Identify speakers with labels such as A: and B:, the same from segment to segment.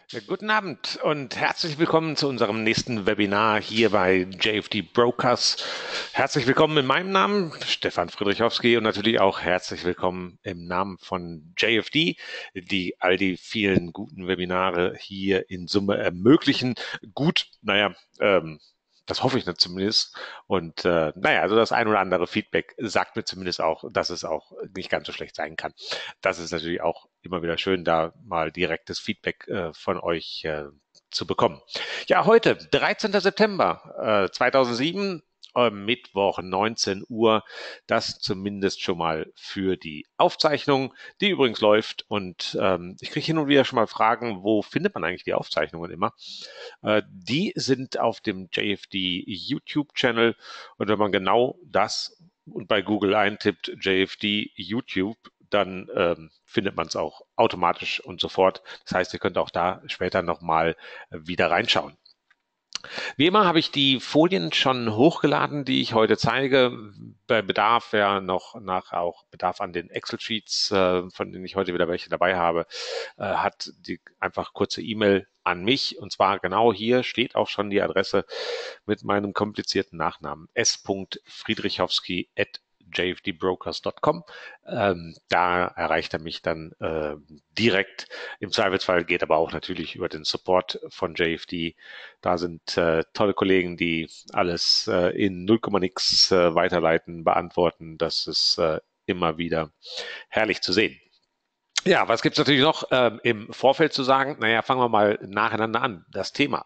A: Ja, guten Abend und herzlich willkommen zu unserem nächsten Webinar hier bei JFD Brokers. Herzlich willkommen in meinem Namen, Stefan Friedrichowski, und natürlich auch herzlich willkommen im Namen von JFD, die all die vielen guten Webinare hier in Summe ermöglichen. Gut, das hoffe ich nicht zumindest. Und also das ein oder andere Feedback sagt mir zumindest auch, dass es auch nicht ganz so schlecht sein kann. Das ist natürlich auch immer wieder schön, da mal direktes Feedback von euch zu bekommen. Ja, heute, 13. September 2007, Mittwoch 19 Uhr. Das zumindest schon mal für die Aufzeichnung, die übrigens läuft. Und ich kriege hin und wieder schon mal Fragen, wo findet man eigentlich die Aufzeichnungen immer? Die sind auf dem JFD YouTube-Channel. Und wenn man genau das und bei Google eintippt, JFD YouTube, dann findet man es auch automatisch und sofort. Das heißt, ihr könnt auch da später nochmal wieder reinschauen. Wie immer habe ich die Folien schon hochgeladen, die ich heute zeige. Bei Bedarf ja noch nachher auch Bedarf an den Excel-Sheets, von denen ich heute wieder welche dabei habe, hat die einfach kurze E-Mail an mich. Und zwar genau hier steht auch schon die Adresse mit meinem komplizierten Nachnamen s.friedrichowski@jfdbrokers.com. Da erreicht er mich dann direkt. Im Zweifelsfall geht aber auch natürlich über den Support von JFD. Da sind tolle Kollegen, die alles in 0, nix weiterleiten, beantworten. Das ist immer wieder herrlich zu sehen. Ja, was gibt's natürlich noch im Vorfeld zu sagen? Naja, fangen wir mal nacheinander an. Das Thema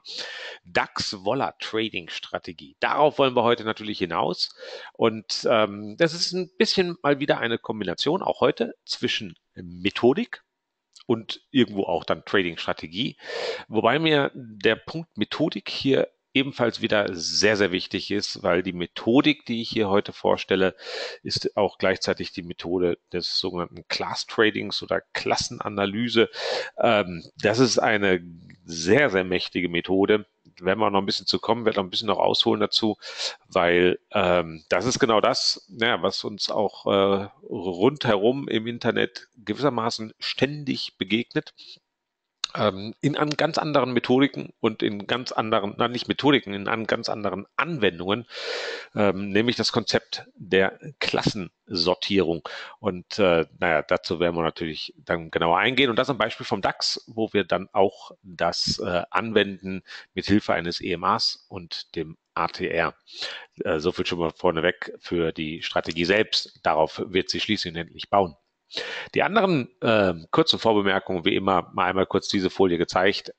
A: DAX-Voller-Trading-Strategie. Darauf wollen wir heute natürlich hinaus. Und das ist ein bisschen mal wieder eine Kombination, auch heute, zwischen Methodik und irgendwo auch dann Trading-Strategie. Wobei mir der Punkt Methodik hier ebenfalls wieder sehr, sehr wichtig ist, weil die Methodik, die ich hier heute vorstelle, ist auch gleichzeitig die Methode des sogenannten Class Tradings oder Klassenanalyse. Das ist eine sehr, sehr mächtige Methode. Werden wir noch ein bisschen zu kommen, werde noch ein bisschen noch ausholen dazu, weil das ist genau das, ja, was uns auch rundherum im Internet gewissermaßen ständig begegnet, in an ganz anderen Methodiken und in ganz anderen, nein, nicht Methodiken, in an ganz anderen Anwendungen, nämlich das Konzept der Klassensortierung. Und dazu werden wir natürlich dann genauer eingehen. Und das am Beispiel vom DAX, wo wir dann auch das anwenden mit Hilfe eines EMAs und dem ATR. So viel schon mal vorneweg für die Strategie selbst. Darauf wird sie schließlich und endlich bauen. Die anderen kurzen Vorbemerkungen, wie immer, mal einmal kurz diese Folie gezeigt.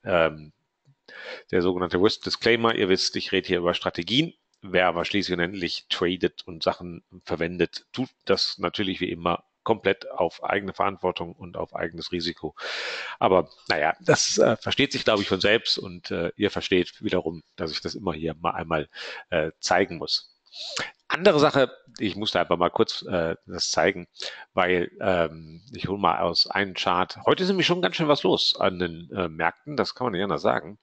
A: Der sogenannte Risk Disclaimer. Ihr wisst, ich rede hier über Strategien. Wer aber schließlich und endlich tradet und Sachen verwendet, tut das natürlich wie immer komplett auf eigene Verantwortung und auf eigenes Risiko. Aber naja, das versteht sich, glaube ich, von selbst und ihr versteht wiederum, dass ich das immer hier mal einmal zeigen muss. Andere Sache, ich musste einfach mal kurz das zeigen, weil ich hole mal aus einem Chart. Heute ist nämlich schon ganz schön was los an den Märkten, das kann man nicht anders sagen.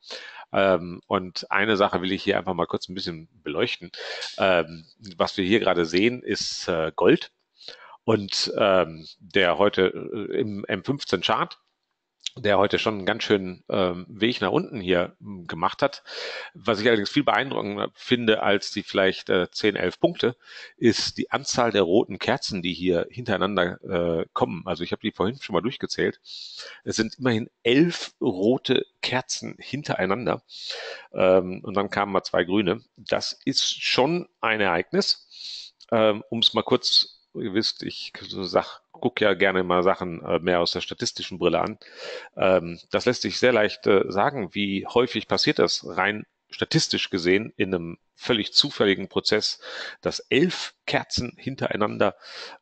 A: Und eine Sache will ich hier einfach mal kurz ein bisschen beleuchten. Was wir hier gerade sehen, ist Gold und der heute im M15-Chart, der heute schon einen ganz schönen Weg nach unten hier gemacht hat. Was ich allerdings viel beeindruckender finde als die vielleicht 10, 11 Punkte, ist die Anzahl der roten Kerzen, die hier hintereinander kommen. Also ich habe die vorhin schon mal durchgezählt. Es sind immerhin 11 rote Kerzen hintereinander und dann kamen mal 2 grüne. Das ist schon ein Ereignis. Um es mal kurz, ihr wisst, ich gucke ja gerne mal Sachen mehr aus der statistischen Brille an. Das lässt sich sehr leicht sagen, wie häufig passiert das rein statistisch gesehen in einem völlig zufälligen Prozess, dass 11 Kerzen hintereinander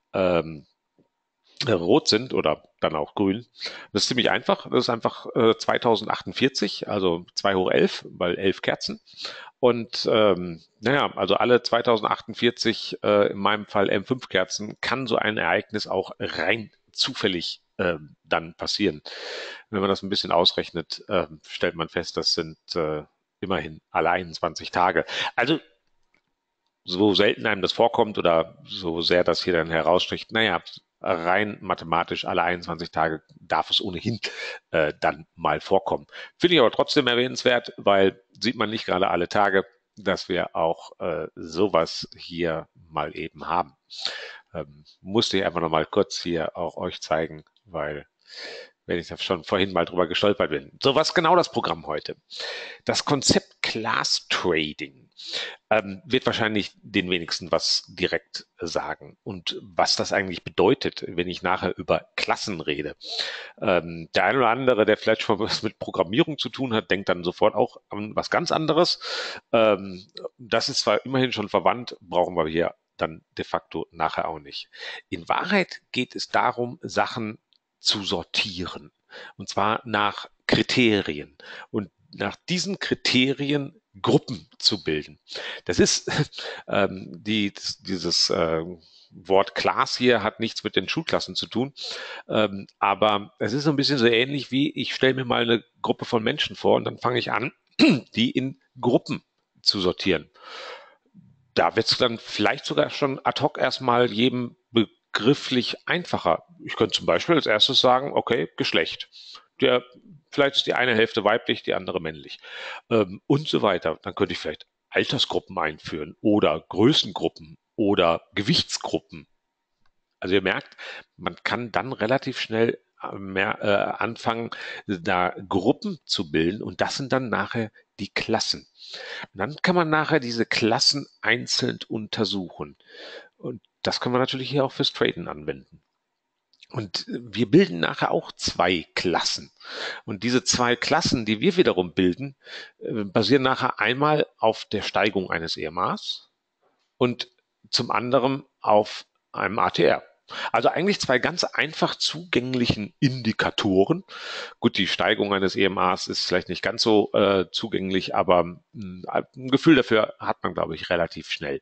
A: rot sind oder dann auch grün. Das ist ziemlich einfach. Das ist einfach 2048, also 2 hoch 11, weil 11 Kerzen. Und also alle 2048, in meinem Fall M5-Kerzen, kann so ein Ereignis auch rein zufällig dann passieren. Wenn man das ein bisschen ausrechnet, stellt man fest, das sind immerhin alle 21 Tage. Also so selten einem das vorkommt oder so sehr das hier dann herausstricht, naja, rein mathematisch alle 21 Tage darf es ohnehin dann mal vorkommen. Finde ich aber trotzdem erwähnenswert, weil sieht man nicht gerade alle Tage, dass wir auch sowas hier mal eben haben. Musste ich einfach noch mal kurz hier auch euch zeigen, weil wenn ich da schon vorhin mal drüber gestolpert bin. So, was genau das Programm heute? Das Konzept Class Trading wird wahrscheinlich den wenigsten was direkt sagen. Und was das eigentlich bedeutet, wenn ich nachher über Klassen rede. Der eine oder andere, der vielleicht schon was mit Programmierung zu tun hat, denkt dann sofort auch an was ganz anderes. Das ist zwar immerhin schon verwandt, brauchen wir hier dann de facto nachher auch nicht. In Wahrheit geht es darum, Sachen zu sortieren. Und zwar nach Kriterien. Und nach diesen Kriterien Gruppen zu bilden. Das ist dieses Wort Class hier hat nichts mit den Schulklassen zu tun, aber es ist so ein bisschen so ähnlich wie ich stelle mir mal eine Gruppe von Menschen vor und dann fange ich an, die in Gruppen zu sortieren. Da wird es dann vielleicht sogar schon ad hoc erstmal jedem begrifflich einfacher. Ich könnte zum Beispiel als erstes sagen, okay, Geschlecht. Der, vielleicht ist die eine Hälfte weiblich, die andere männlich. Und so weiter. Dann könnte ich vielleicht Altersgruppen einführen oder Größengruppen oder Gewichtsgruppen. Also ihr merkt, man kann dann relativ schnell mehr anfangen, da Gruppen zu bilden und das sind dann nachher die Klassen. Und dann kann man nachher diese Klassen einzeln untersuchen. Und das können wir natürlich hier auch fürs Traden anwenden. Und wir bilden nachher auch zwei Klassen. Und diese zwei Klassen, die wir wiederum bilden, basieren nachher einmal auf der Steigung eines EMAs und zum anderen auf einem ATR. Also eigentlich zwei ganz einfach zugänglichen Indikatoren. Gut, die Steigung eines EMAs ist vielleicht nicht ganz so zugänglich, aber ein Gefühl dafür hat man, glaube ich, relativ schnell.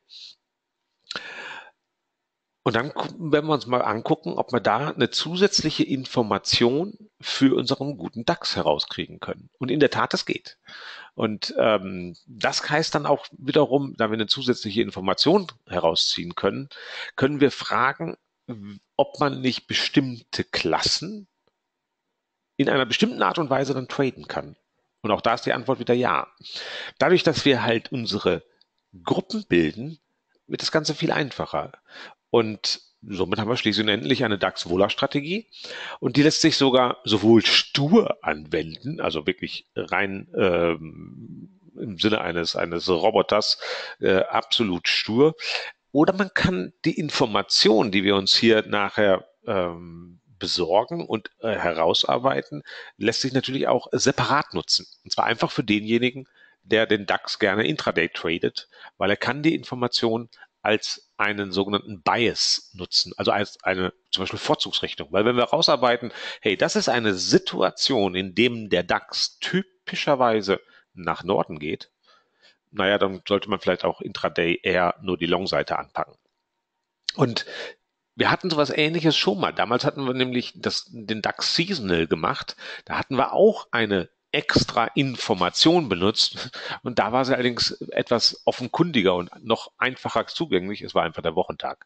A: Und dann werden wir uns mal angucken, ob wir da eine zusätzliche Information für unseren guten DAX herauskriegen können. Und in der Tat, das geht. Und das heißt dann auch wiederum, da wir eine zusätzliche Information herausziehen können, können wir fragen, ob man nicht bestimmte Klassen in einer bestimmten Art und Weise dann traden kann. Und auch da ist die Antwort wieder ja. Dadurch, dass wir halt unsere Gruppen bilden, wird das Ganze viel einfacher. Und somit haben wir schließlich und endlich eine DAX-Wohler-Strategie. Und die lässt sich sogar sowohl stur anwenden, also wirklich rein im Sinne eines Roboters absolut stur. Oder man kann die Information, die wir uns hier nachher besorgen und herausarbeiten, lässt sich natürlich auch separat nutzen. Und zwar einfach für denjenigen, der den DAX gerne intraday tradet, weil er kann die Information als einen sogenannten Bias nutzen, also als eine zum Beispiel Vorzugsrichtung. Weil wenn wir rausarbeiten, hey, das ist eine Situation, in dem der DAX typischerweise nach Norden geht, naja, dann sollte man vielleicht auch intraday eher nur die Long-Seite anpacken. Und wir hatten sowas Ähnliches schon mal. Damals hatten wir nämlich den DAX Seasonal gemacht. Da hatten wir auch eine extra Information benutzt und da war sie allerdings etwas offenkundiger und noch einfacher zugänglich. Es war einfach der Wochentag.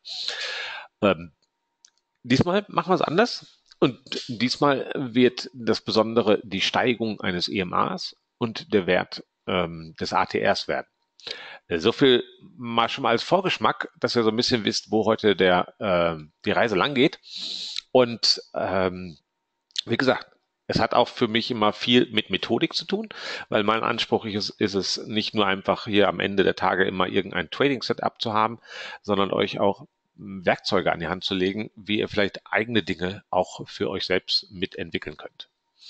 A: Diesmal machen wir es anders und diesmal wird das Besondere die Steigung eines EMAs und der Wert des ATRs werden. So viel mal schon mal als Vorgeschmack, dass ihr so ein bisschen wisst, wo heute die Reise lang geht. Und wie gesagt, es hat auch für mich immer viel mit Methodik zu tun, weil mein Anspruch ist es nicht nur einfach hier am Ende der Tage immer irgendein Trading-Setup zu haben, sondern euch auch Werkzeuge an die Hand zu legen, wie ihr vielleicht eigene Dinge auch für euch selbst mitentwickeln könnt.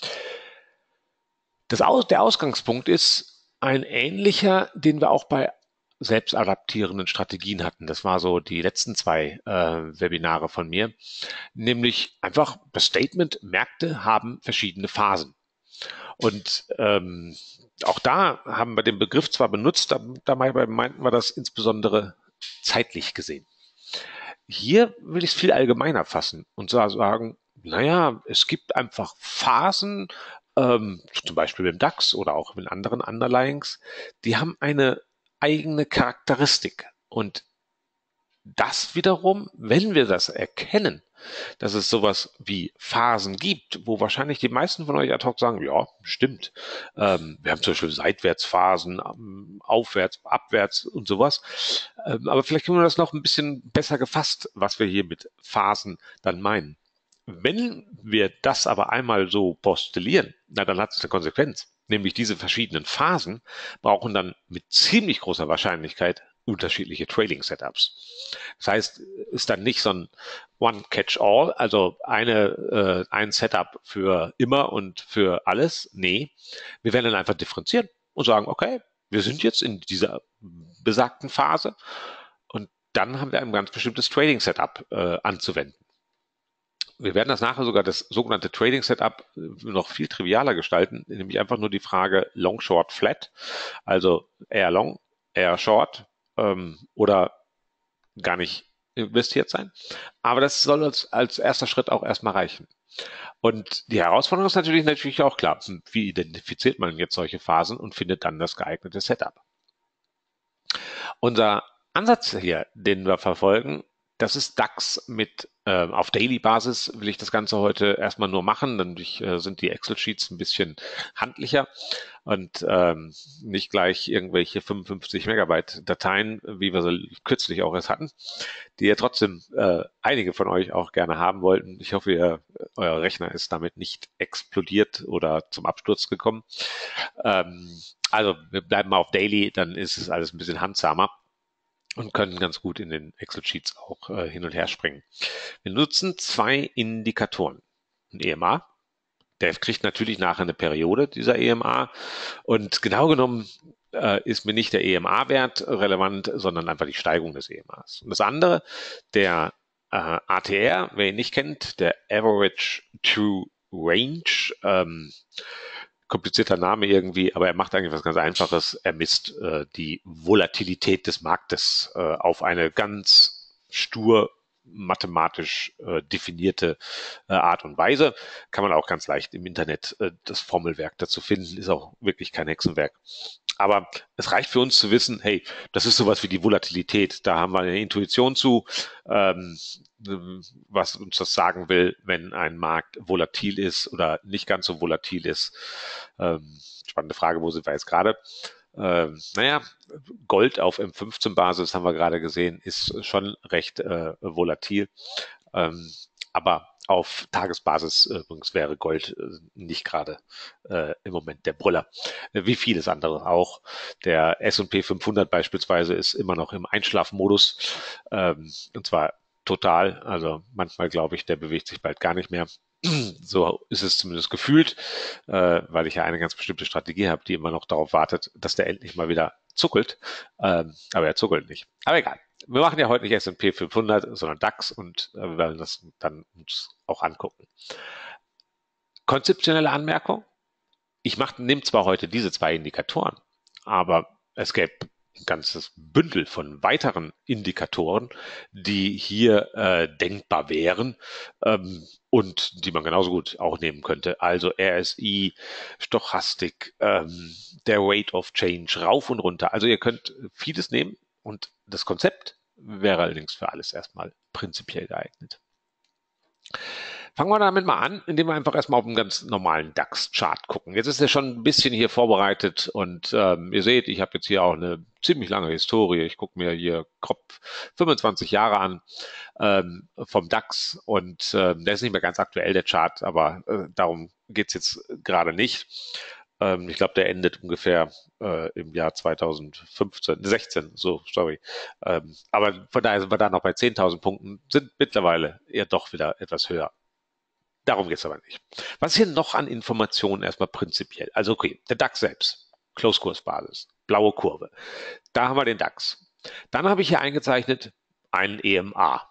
A: Der Ausgangspunkt ist ein ähnlicher, den wir auch bei selbstadaptierenden Strategien hatten. Das war so die letzten zwei Webinare von mir, nämlich einfach das Statement, Märkte haben verschiedene Phasen. Und auch da haben wir den Begriff zwar benutzt, dabei meinten wir das insbesondere zeitlich gesehen. Hier will ich es viel allgemeiner fassen und sagen, naja, es gibt einfach Phasen, zum Beispiel im DAX oder auch in anderen Underlyings, die haben eine eigene Charakteristik. Und das wiederum, wenn wir das erkennen, dass es sowas wie Phasen gibt, wo wahrscheinlich die meisten von euch ad hoc sagen, ja, stimmt. Wir haben zum Beispiel Seitwärtsphasen, aufwärts, abwärts und sowas. Aber vielleicht können wir das noch ein bisschen besser gefasst, was wir hier mit Phasen dann meinen. Wenn wir das aber einmal so postulieren, na, dann hat es eine Konsequenz. Nämlich diese verschiedenen Phasen brauchen dann mit ziemlich großer Wahrscheinlichkeit unterschiedliche Trading-Setups. Das heißt, ist dann nicht so ein One-Catch-all, also ein Setup für immer und für alles. Nee, wir werden dann einfach differenzieren und sagen, okay, wir sind jetzt in dieser besagten Phase und dann haben wir ein ganz bestimmtes Trading-Setup anzuwenden. Wir werden das nachher sogar das sogenannte Trading Setup noch viel trivialer gestalten, nämlich einfach nur die Frage Long, Short, Flat, also eher Long, eher Short oder gar nicht investiert sein. Aber das soll uns als erster Schritt auch erstmal reichen. Und die Herausforderung ist natürlich auch klar, wie identifiziert man jetzt solche Phasen und findet dann das geeignete Setup. Unser Ansatz hier, den wir verfolgen, das ist DAX mit auf Daily-Basis will ich das Ganze heute erstmal nur machen, dann sind die Excel-Sheets ein bisschen handlicher und nicht gleich irgendwelche 55 Megabyte Dateien, wie wir sie kürzlich auch erst hatten, die ja trotzdem einige von euch auch gerne haben wollten. Ich hoffe, euer Rechner ist damit nicht explodiert oder zum Absturz gekommen. Also wir bleiben mal auf Daily, dann ist es alles ein bisschen handsamer und können ganz gut in den Excel-Sheets auch hin und her springen. Wir nutzen zwei Indikatoren. Ein EMA, der kriegt natürlich nachher eine Periode, dieser EMA. Und genau genommen ist mir nicht der EMA-Wert relevant, sondern einfach die Steigung des EMAs. Und das andere, der ATR, wer ihn nicht kennt, der Average True Range, komplizierter Name irgendwie, aber er macht eigentlich was ganz Einfaches. Er misst die Volatilität des Marktes auf eine ganz stur mathematisch definierte Art und Weise. Kann man auch ganz leicht im Internet das Formelwerk dazu finden, ist auch wirklich kein Hexenwerk. Aber es reicht für uns zu wissen, hey, das ist sowas wie die Volatilität. Da haben wir eine Intuition zu, was uns das sagen will, wenn ein Markt volatil ist oder nicht ganz so volatil ist. Spannende Frage, wo sind wir jetzt gerade? Naja, Gold auf M15-Basis haben wir gerade gesehen, ist schon recht volatil. Aber auf Tagesbasis übrigens wäre Gold nicht gerade im Moment der Brüller. Wie vieles andere auch. Der S&P 500 beispielsweise ist immer noch im Einschlafmodus. Und zwar total. Also manchmal glaube ich, der bewegt sich bald gar nicht mehr. So ist es zumindest gefühlt, weil ich ja eine ganz bestimmte Strategie habe, die immer noch darauf wartet, dass der endlich mal wieder zuckelt. Aber er zuckelt nicht. Aber egal. Wir machen ja heute nicht S&P 500, sondern DAX und wir werden das dann uns auch angucken. Konzeptionelle Anmerkung. Nehme zwar heute diese zwei Indikatoren, aber es gäbe ein ganzes Bündel von weiteren Indikatoren, die hier denkbar wären und die man genauso gut auch nehmen könnte. Also RSI, Stochastik, der Rate of Change, rauf und runter. Also ihr könnt vieles nehmen und das Konzept wäre allerdings für alles erstmal prinzipiell geeignet. Fangen wir damit mal an, indem wir einfach erstmal auf einen ganz normalen DAX-Chart gucken. Jetzt ist er schon ein bisschen hier vorbereitet und ihr seht, ich habe jetzt hier auch eine ziemlich lange Historie. Ich gucke mir hier grob 25 Jahre an vom DAX und der ist nicht mehr ganz aktuell, der Chart, aber darum geht's jetzt gerade nicht. Ich glaube, der endet ungefähr im Jahr 16, so, sorry. Aber von daher sind wir da noch bei 10.000 Punkten, sind mittlerweile eher doch wieder etwas höher. Darum geht es aber nicht. Was hier noch an Informationen erstmal prinzipiell? Also okay, der DAX selbst, Close-Kursbasis, blaue Kurve. Da haben wir den DAX. Dann habe ich hier eingezeichnet einen EMA.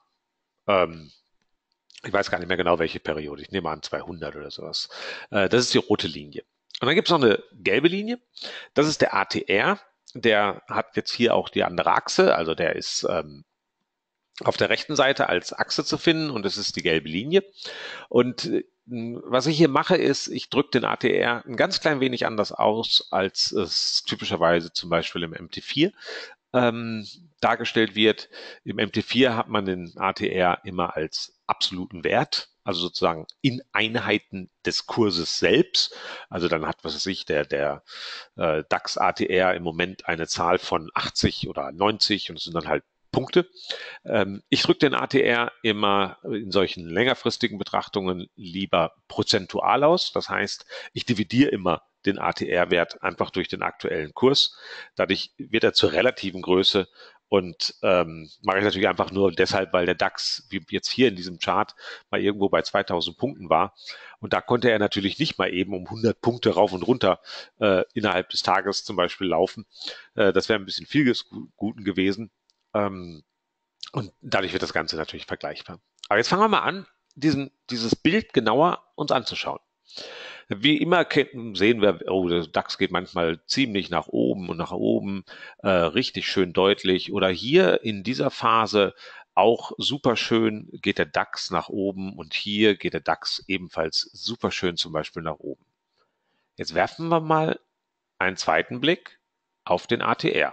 A: Ich weiß gar nicht mehr genau, welche Periode. Ich nehme an 200 oder sowas. Das ist die rote Linie. Und dann gibt es noch eine gelbe Linie. Das ist der ATR. Der hat jetzt hier auch die andere Achse. Also der ist auf der rechten Seite als Achse zu finden und das ist die gelbe Linie. Und was ich hier mache, ist, ich drücke den ATR ein ganz klein wenig anders aus, als es typischerweise zum Beispiel im MT4 ähm, dargestellt wird. Im MT4 hat man den ATR immer als absoluten Wert, also sozusagen in Einheiten des Kurses selbst. Also dann hat, was weiß ich, der DAX ATR im Moment eine Zahl von 80 oder 90 und es sind dann halt Punkte. Ich drücke den ATR immer in solchen längerfristigen Betrachtungen lieber prozentual aus. Das heißt, ich dividiere immer den ATR-Wert einfach durch den aktuellen Kurs. Dadurch wird er zur relativen Größe und mache ich natürlich einfach nur deshalb, weil der DAX, wie jetzt hier in diesem Chart, mal irgendwo bei 2000 Punkten war. Und da konnte er natürlich nicht mal eben um 100 Punkte rauf und runter innerhalb des Tages zum Beispiel laufen. Das wäre ein bisschen viel des Guten gewesen. Ähm, und dadurch wird das Ganze natürlich vergleichbar. Aber jetzt fangen wir mal an, dieses Bild genauer uns anzuschauen. Wie immer sehen wir, oh, der DAX geht manchmal ziemlich nach oben, richtig schön deutlich. Oder hier in dieser Phase auch super schön geht der DAX nach oben und hier geht der DAX ebenfalls super schön zum Beispiel nach oben. Jetzt werfen wir mal einen zweiten Blick auf den ATR.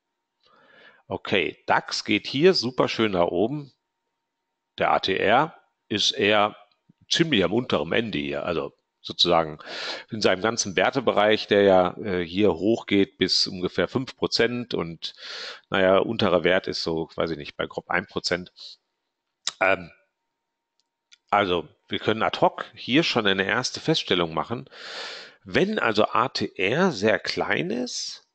A: Okay, DAX geht hier super schön nach oben. Der ATR ist eher ziemlich am unteren Ende hier, also sozusagen in seinem ganzen Wertebereich, der ja hier hochgeht bis ungefähr 5% und naja, unterer Wert ist so, weiß ich nicht, bei grob 1%. Ähm, also wir können ad hoc hier schon eine erste Feststellung machen. Wenn also ATR sehr klein ist,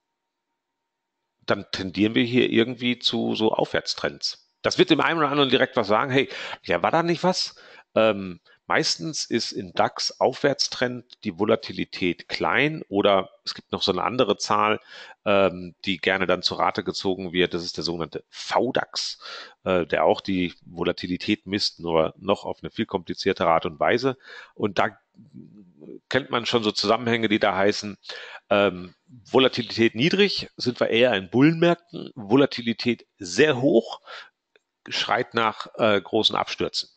A: dann tendieren wir hier irgendwie zu so Aufwärtstrends. Das wird dem einen oder anderen direkt was sagen, hey, ja, war da nicht was? Meistens ist im DAX Aufwärtstrend die Volatilität klein oder es gibt noch so eine andere Zahl, die gerne dann zur Rate gezogen wird. Das ist der sogenannte VDAX, der auch die Volatilität misst, nur noch auf eine viel kompliziertere Art und Weise. Und da kennt man schon so Zusammenhänge, die da heißen, Volatilität niedrig, sind wir eher in Bullenmärkten, Volatilität sehr hoch, schreit nach großen Abstürzen.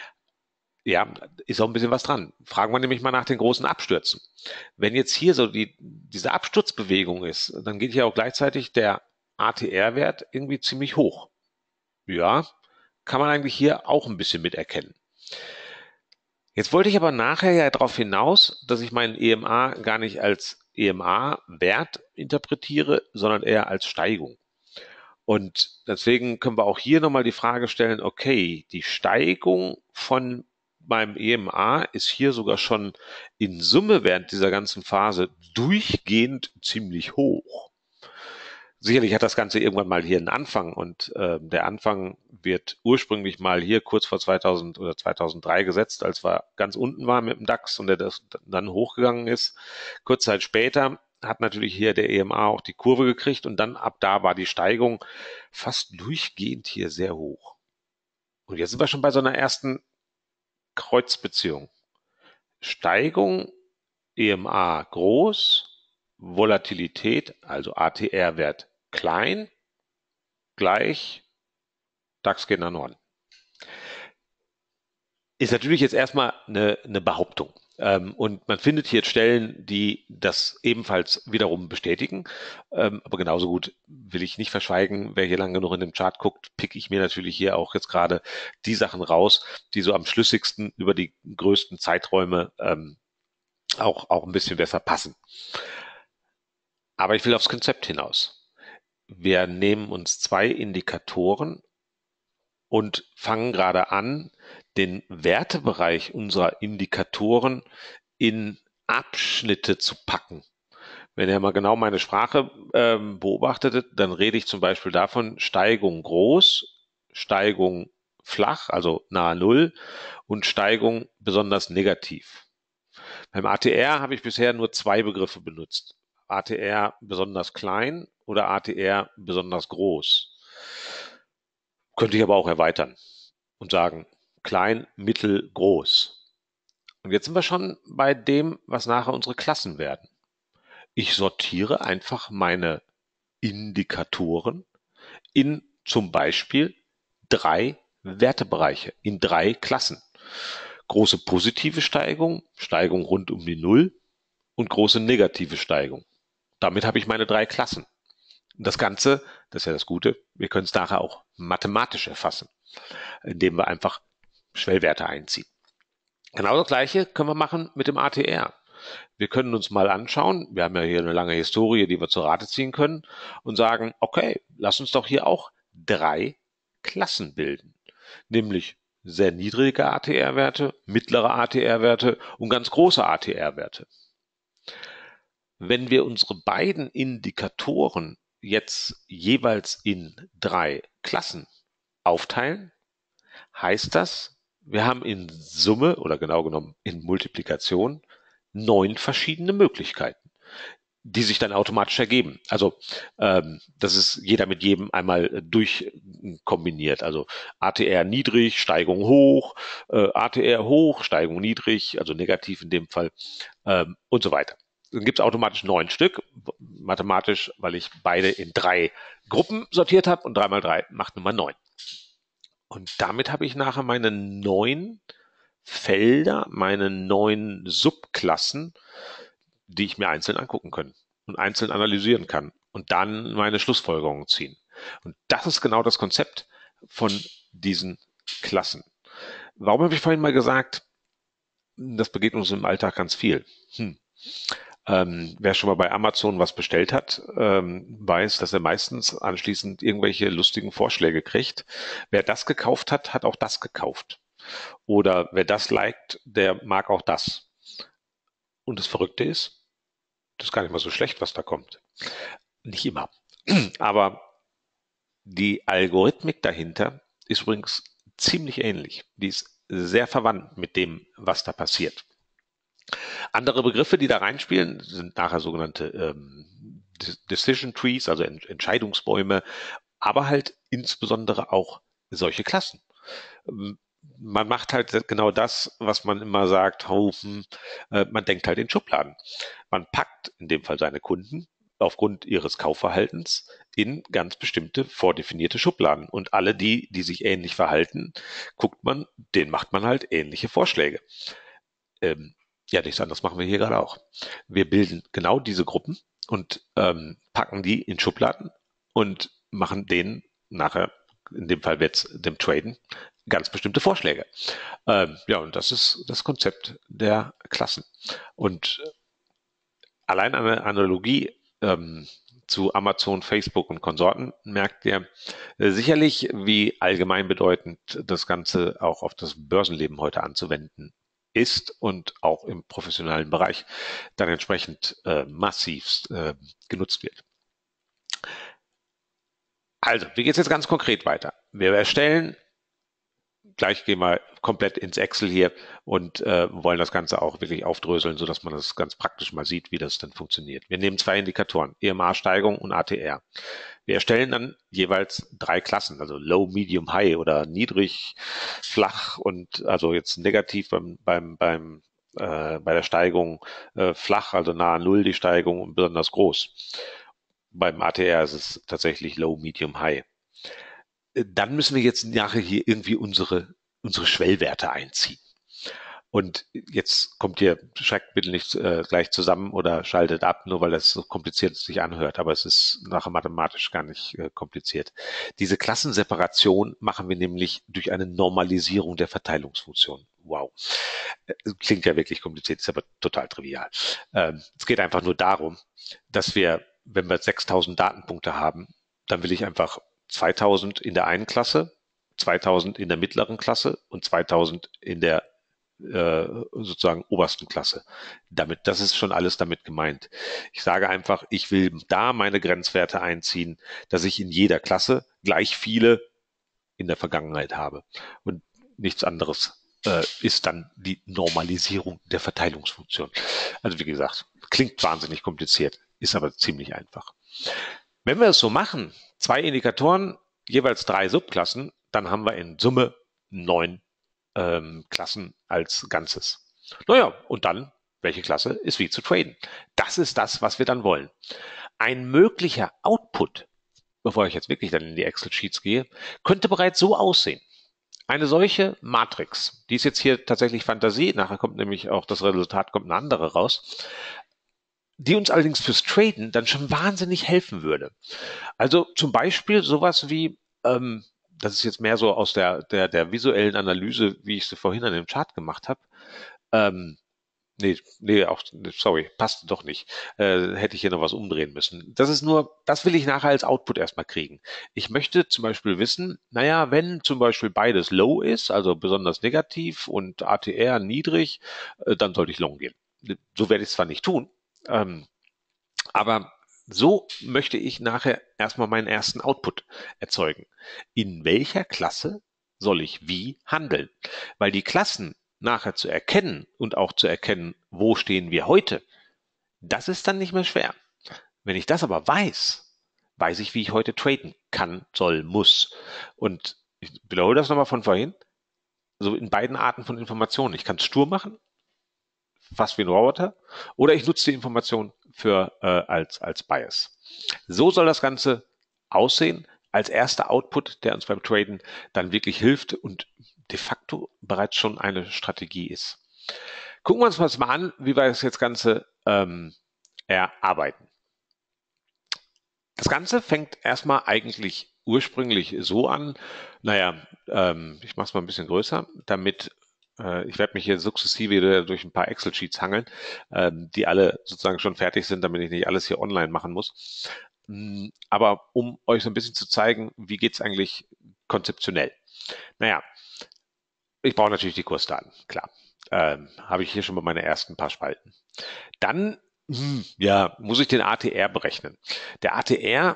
A: Ja, ist auch ein bisschen was dran. Fragen wir nämlich mal nach den großen Abstürzen. Wenn jetzt hier so diese Absturzbewegung ist, dann geht hier auch gleichzeitig der ATR-Wert irgendwie ziemlich hoch. Ja, kann man eigentlich hier auch ein bisschen miterkennen. Jetzt wollte ich aber nachher ja darauf hinaus, dass ich meinen EMA gar nicht als EMA-Wert interpretiere, sondern eher als Steigung. Und deswegen können wir auch hier nochmal die Frage stellen, okay, die Steigung von meinem EMA ist hier sogar schon in Summe während dieser ganzen Phase durchgehend ziemlich hoch. Sicherlich hat das Ganze irgendwann mal hier einen Anfang und der Anfang wird ursprünglich mal hier kurz vor 2000 oder 2003 gesetzt, als wir ganz unten waren mit dem DAX und der das dann hochgegangen ist. Kurz Zeit später hat natürlich hier der EMA auch die Kurve gekriegt und dann ab da war die Steigung fast durchgehend hier sehr hoch. Und jetzt sind wir schon bei so einer ersten Kreuzbeziehung. Steigung EMA groß, Volatilität, also ATR-Wert klein, gleich DAX geht nach Norden. Ist natürlich jetzt erstmal eine Behauptung. Und man findet hier Stellen, die das ebenfalls wiederum bestätigen. Aber genauso gut will ich nicht verschweigen, wer hier lang genug in dem Chart guckt, picke ich mir natürlich hier auch jetzt gerade die Sachen raus, die so am schlüssigsten über die größten Zeiträume auch ein bisschen besser passen. Aber ich will aufs Konzept hinaus. Wir nehmen uns zwei Indikatoren und fangen gerade an, den Wertebereich unserer Indikatoren in Abschnitte zu packen. Wenn ihr mal genau meine Sprache beobachtet, dann rede ich zum Beispiel davon, Steigung groß, Steigung flach, also nahe Null und Steigung besonders negativ. Beim ATR habe ich bisher nur zwei Begriffe benutzt. ATR besonders klein oder ATR besonders groß. Könnte ich aber auch erweitern und sagen, klein, mittel, groß. Und jetzt sind wir schon bei dem, was nachher unsere Klassen werden. Ich sortiere einfach meine Indikatoren in zum Beispiel drei Wertebereiche, in drei Klassen. Große positive Steigung, Steigung rund um die Null und große negative Steigung. Damit habe ich meine drei Klassen. Und das Ganze, das ist ja das Gute, wir können es nachher auch mathematisch erfassen, indem wir einfach Schwellwerte einziehen. Genau das Gleiche können wir machen mit dem ATR. Wir können uns mal anschauen, wir haben ja hier eine lange Historie, die wir zur Rate ziehen können und sagen, okay, lass uns doch hier auch 3 Klassen bilden, nämlich sehr niedrige ATR-Werte, mittlere ATR-Werte und ganz große ATR-Werte. Wenn wir unsere beiden Indikatoren jetzt jeweils in 3 Klassen aufteilen, heißt das, wir haben in Summe oder genau genommen in Multiplikation 9 verschiedene Möglichkeiten, die sich dann automatisch ergeben. Also das ist jeder mit jedem einmal durchkombiniert. Also ATR niedrig, Steigung hoch, ATR hoch, Steigung niedrig, also negativ in dem Fall und so weiter. Dann gibt es automatisch 9 Stück, mathematisch, weil ich beide in 3 Gruppen sortiert habe und 3 mal 3 macht Nummer 9. Und damit habe ich nachher meine 9 Felder, meine 9 Subklassen, die ich mir einzeln angucken kann und einzeln analysieren kann und dann meine Schlussfolgerungen ziehen. Und das ist genau das Konzept von diesen Klassen. Warum habe ich vorhin mal gesagt, das begegnet uns im Alltag ganz viel? Wer schon mal bei Amazon was bestellt hat, weiß, dass er meistens anschließend irgendwelche lustigen Vorschläge kriegt. Wer das gekauft hat, hat auch das gekauft. Oder wer das liked, der mag auch das. Und das Verrückte ist, das ist gar nicht mal so schlecht, was da kommt. Nicht immer. Aber die Algorithmik dahinter ist übrigens ziemlich ähnlich. Die ist sehr verwandt mit dem, was da passiert. Andere Begriffe, die da reinspielen, sind nachher sogenannte Decision Trees, also Entscheidungsbäume, aber halt insbesondere auch solche Klassen. Man macht halt genau das, was man immer sagt, man denkt halt in Schubladen. Man packt in dem Fall seine Kunden aufgrund ihres Kaufverhaltens in ganz bestimmte vordefinierte Schubladen. Und alle die sich ähnlich verhalten, guckt man, denen macht man halt ähnliche Vorschläge. Ja, nichts anderes machen wir hier gerade auch. Wir bilden genau diese Gruppen und packen die in Schubladen und machen denen nachher, in dem Fall jetzt dem Traden, ganz bestimmte Vorschläge. Ja, und das ist das Konzept der Klassen. Und allein eine Analogie zu Amazon, Facebook und Konsorten merkt ihr sicherlich, wie allgemeinbedeutend das Ganze auch auf das Börsenleben heute anzuwenden ist und auch im professionellen Bereich dann entsprechend massiv genutzt wird. Also, wie geht es jetzt ganz konkret weiter? Wir erstellen, gleich gehen wir komplett ins Excel hier und wollen das Ganze auch wirklich aufdröseln, sodass man das ganz praktisch mal sieht, wie das dann funktioniert. Wir nehmen 2 Indikatoren, EMA-Steigung und ATR. Wir erstellen dann jeweils 3 Klassen, also Low, Medium, High oder niedrig, flach und also jetzt negativ bei der Steigung flach, also nah an Null die Steigung und besonders groß. Beim ATR ist es tatsächlich Low, Medium, High. Dann müssen wir jetzt nachher hier irgendwie unsere Schwellwerte einziehen. Und jetzt kommt ihr, schreckt bitte nicht gleich zusammen oder schaltet ab, nur weil das so kompliziert sich anhört. Aber es ist nachher mathematisch gar nicht kompliziert. Diese Klassenseparation machen wir nämlich durch eine Normalisierung der Verteilungsfunktion. Wow. Klingt ja wirklich kompliziert, ist aber total trivial. Es geht einfach nur darum, dass wir, wenn wir 6000 Datenpunkte haben, dann will ich einfach 2000 in der einen Klasse, 2000 in der mittleren Klasse und 2000 in der sozusagen obersten Klasse. Das ist schon alles damit gemeint. Ich sage einfach, ich will da meine Grenzwerte einziehen, dass ich in jeder Klasse gleich viele in der Vergangenheit habe. Und nichts anderes ist dann die Normalisierung der Verteilungsfunktion. Also wie gesagt, klingt wahnsinnig kompliziert, ist aber ziemlich einfach. Wenn wir es so machen, 2 Indikatoren, jeweils 3 Subklassen, dann haben wir in Summe 9 Klassen als Ganzes. Naja, und dann, welche Klasse ist wie zu traden? Das ist das, was wir dann wollen. Ein möglicher Output, bevor ich jetzt wirklich dann in die Excel-Sheets gehe, könnte bereits so aussehen. Eine solche Matrix, die ist jetzt hier tatsächlich Fantasie, nachher kommt nämlich auch das Resultat, kommt eine andere raus. die uns allerdings fürs Traden dann schon wahnsinnig helfen würde. Also zum Beispiel sowas wie, das ist jetzt mehr so aus der visuellen Analyse, wie ich sie vorhin an dem Chart gemacht habe. Ähm, nee, auch, sorry, passte doch nicht. Hätte ich hier noch was umdrehen müssen. Das ist nur, das will ich nachher als Output erstmal kriegen. Ich möchte zum Beispiel wissen, naja, wenn zum Beispiel beides low ist, also besonders negativ und ATR niedrig, dann sollte ich long gehen. So werde ich es zwar nicht tun, ähm, aber so möchte ich nachher erstmal meinen ersten Output erzeugen. In welcher Klasse soll ich wie handeln? Weil die Klassen nachher zu erkennen und auch zu erkennen, wo stehen wir heute, das ist dann nicht mehr schwer. Wenn ich das aber weiß, weiß ich, wie ich heute traden kann, soll, muss. Und ich wiederhole das nochmal von vorhin. So in beiden Arten von Informationen. Ich kann es stur machen, fast wie ein Roboter, oder ich nutze die Information für als Bias. So soll das Ganze aussehen als erster Output, der uns beim Traden dann wirklich hilft und de facto bereits schon eine Strategie ist. Gucken wir uns mal an, wie wir das jetzt Ganze erarbeiten. Das Ganze fängt erstmal eigentlich ursprünglich so an, naja, ich mache es mal ein bisschen größer, damit ich werde mich hier sukzessive durch ein paar Excel-Sheets hangeln, die alle sozusagen schon fertig sind, damit ich nicht alles hier online machen muss. Aber um euch so ein bisschen zu zeigen, wie geht es eigentlich konzeptionell? Naja, ich brauche natürlich die Kursdaten, klar. Habe ich hier schon mal meine ersten paar Spalten. Dann ja, muss ich den ATR berechnen. Der ATR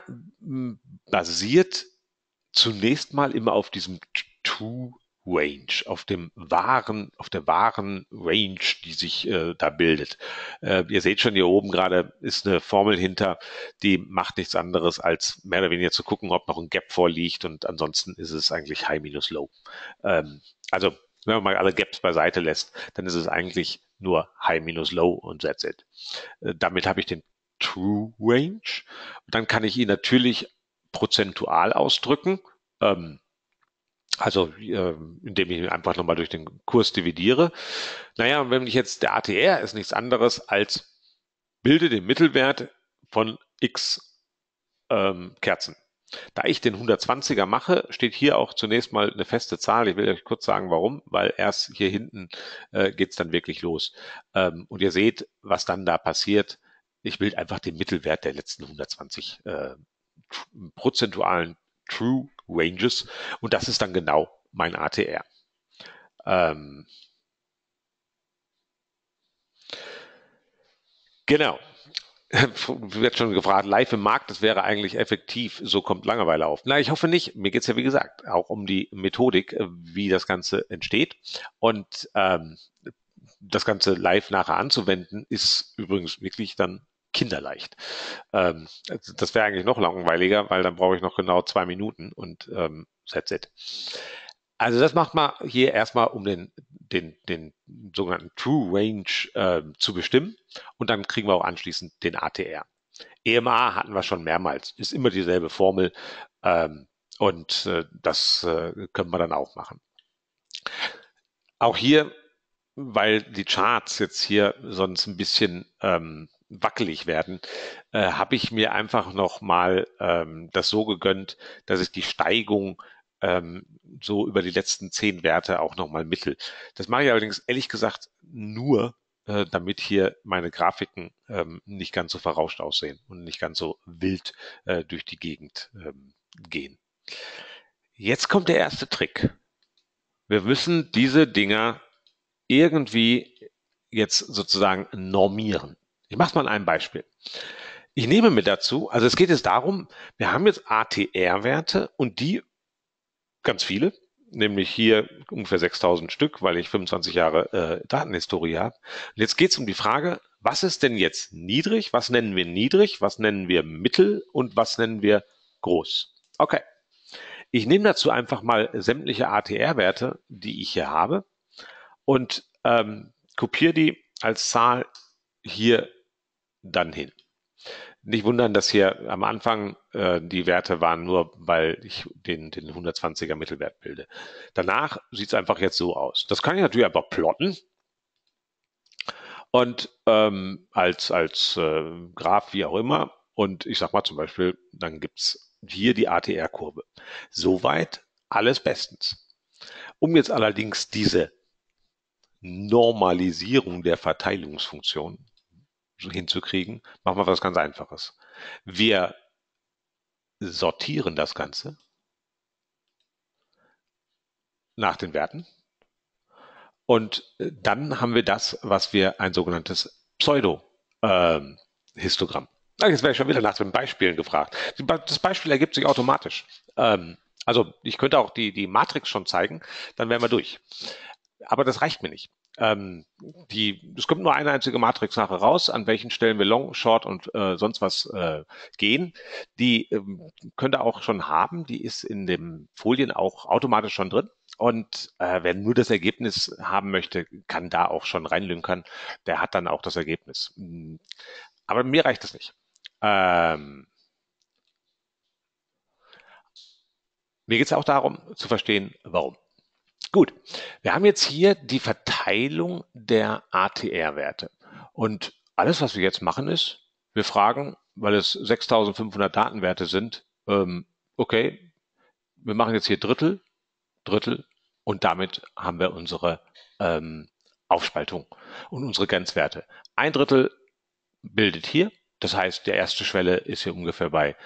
A: basiert zunächst mal immer auf diesem True Range, auf der wahren Range, die sich da bildet. Ihr seht schon hier oben gerade ist eine Formel hinter, die macht nichts anderes als mehr oder weniger zu gucken, ob noch ein Gap vorliegt und ansonsten ist es eigentlich High minus Low. Also wenn man mal alle Gaps beiseite lässt, dann ist es eigentlich nur High minus Low und that's it. Damit habe ich den True Range. Und dann kann ich ihn natürlich prozentual ausdrücken. Also indem ich ihn einfach nochmal durch den Kurs dividiere. Naja, und wenn ich jetzt der ATR ist nichts anderes als bilde den Mittelwert von x Kerzen. Da ich den 120er mache, steht hier auch zunächst mal eine feste Zahl. Ich will euch kurz sagen, warum, weil erst hier hinten geht es dann wirklich los. Und ihr seht, was dann da passiert. Ich will einfach den Mittelwert der letzten 120 prozentualen True Ranges und das ist dann genau mein ATR. Genau. Wird schon gefragt, live im Markt, das wäre eigentlich effektiv, so kommt Langeweile auf. Na, ich hoffe nicht. Mir geht es ja, wie gesagt, auch um die Methodik, wie das Ganze entsteht. Und das Ganze live nachher anzuwenden, ist übrigens wirklich dann kinderleicht. Das wäre eigentlich noch langweiliger, weil dann brauche ich noch genau 2 Minuten und that's it. Also das macht man hier erstmal, um den sogenannten True Range zu bestimmen und dann kriegen wir auch anschließend den ATR. EMA hatten wir schon mehrmals, ist immer dieselbe Formel und das können wir dann auch machen. Auch hier, weil die Charts jetzt hier sonst ein bisschen wackelig werden, habe ich mir einfach nochmal das so gegönnt, dass ich die Steigung so über die letzten 10 Werte auch nochmal mittel. Das mache ich allerdings ehrlich gesagt nur, damit hier meine Grafiken nicht ganz so verrauscht aussehen und nicht ganz so wild durch die Gegend gehen. Jetzt kommt der erste Trick. Wir müssen diese Dinger irgendwie jetzt sozusagen normieren. Ich mache es mal an einem Beispiel. Ich nehme mir dazu, also es geht jetzt darum, wir haben jetzt ATR-Werte und die ganz viele, nämlich hier ungefähr 6000 Stück, weil ich 25 Jahre Datenhistorie habe. Und jetzt geht es um die Frage, was ist denn jetzt niedrig, was nennen wir mittel und was nennen wir groß? Okay, ich nehme dazu einfach mal sämtliche ATR-Werte, die ich hier habe und kopiere die als Zahl hier dann hin. Nicht wundern, dass hier am Anfang die Werte waren, nur weil ich den 120er Mittelwert bilde. Danach sieht es einfach jetzt so aus. Das kann ich natürlich einfach plotten und als Graph, wie auch immer. Und ich sag mal zum Beispiel, dann gibt's hier die ATR-Kurve. Soweit alles bestens. Um jetzt allerdings diese Normalisierung der Verteilungsfunktion hinzukriegen, machen wir was ganz Einfaches. Wir sortieren das Ganze nach den Werten und dann haben wir das, was wir ein sogenanntes Pseudo-Histogramm. Jetzt wäre ich schon wieder nach den Beispielen gefragt. Das Beispiel ergibt sich automatisch. Also ich könnte auch die Matrix schon zeigen, dann wären wir durch. Aber das reicht mir nicht. Es kommt nur eine einzige Matrix nachher raus, an welchen Stellen wir Long, Short und sonst was gehen. Die könnt ihr auch schon haben, die ist in den Folien auch automatisch schon drin. Und wer nur das Ergebnis haben möchte, kann da auch schon reinlünkern. Der hat dann auch das Ergebnis. Aber mir reicht das nicht. Mir geht es auch darum zu verstehen, warum. Gut, wir haben jetzt hier die Verteilung der ATR-Werte. Und alles, was wir jetzt machen, ist, wir fragen, weil es 6500 Datenwerte sind, okay, wir machen jetzt hier Drittel, Drittel und damit haben wir unsere Aufspaltung und unsere Grenzwerte. Ein Drittel bildet hier, das heißt, der erste Schwelle ist hier ungefähr bei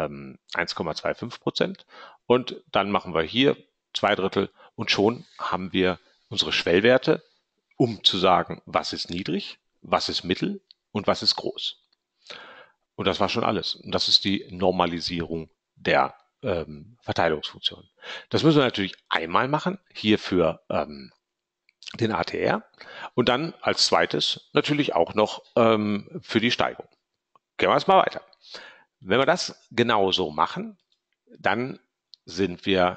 A: 1,25% und dann machen wir hier zwei Drittel und schon haben wir unsere Schwellwerte, um zu sagen, was ist niedrig, was ist mittel und was ist groß. Und das war schon alles. Und das ist die Normalisierung der Verteilungsfunktion. Das müssen wir natürlich einmal machen, hier für den ATR und dann als zweites natürlich auch noch für die Steigung. Gehen wir jetzt mal weiter. Wenn wir das genauso machen, dann sind wir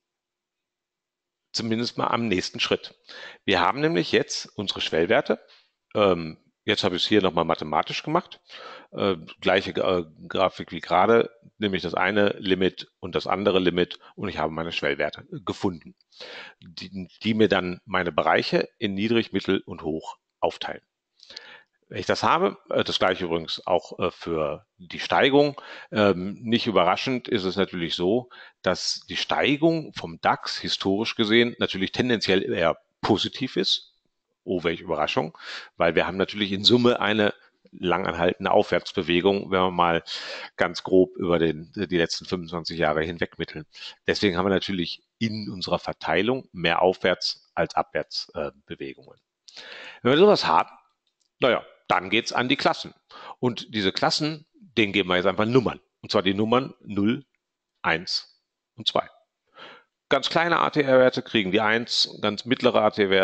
A: zumindest mal am nächsten Schritt. Wir haben nämlich jetzt unsere Schwellwerte. Jetzt habe ich es hier nochmal mathematisch gemacht. Gleiche Grafik wie gerade, nämlich das eine Limit und das andere Limit und ich habe meine Schwellwerte gefunden, die mir dann meine Bereiche in niedrig, mittel und hoch aufteilen. Wenn ich das habe, das gleiche übrigens auch für die Steigung. Nicht überraschend ist es natürlich so, dass die Steigung vom DAX historisch gesehen natürlich tendenziell eher positiv ist. Oh, welche Überraschung, weil wir haben natürlich in Summe eine langanhaltende Aufwärtsbewegung, wenn wir mal ganz grob über die letzten 25 Jahre hinweg mitteln. Deswegen haben wir natürlich in unserer Verteilung mehr Aufwärts- als Abwärtsbewegungen. Wenn wir sowas haben, naja, dann geht's an die Klassen. Und diese Klassen, denen geben wir jetzt einfach Nummern. Und zwar die Nummern 0, 1 und 2. Ganz kleine ATR-Werte kriegen die 1, ganz mittlere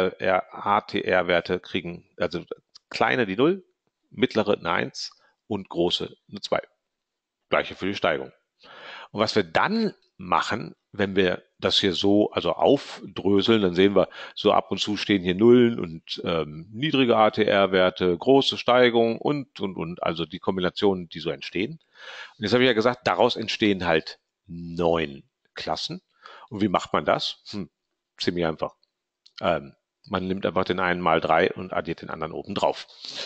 A: ATR-Werte kriegen, also kleine die 0, mittlere eine 1 und große eine 2. Gleiche für die Steigung. Und was wir dann machen, wenn wir das hier so also aufdröseln, dann sehen wir, so ab und zu stehen hier Nullen und niedrige ATR-Werte, große Steigung und, also die Kombinationen, die so entstehen. Und jetzt habe ich ja gesagt, daraus entstehen halt 9 Klassen. Und wie macht man das? Ziemlich einfach. Man nimmt einfach den einen mal 3 und addiert den anderen oben drauf.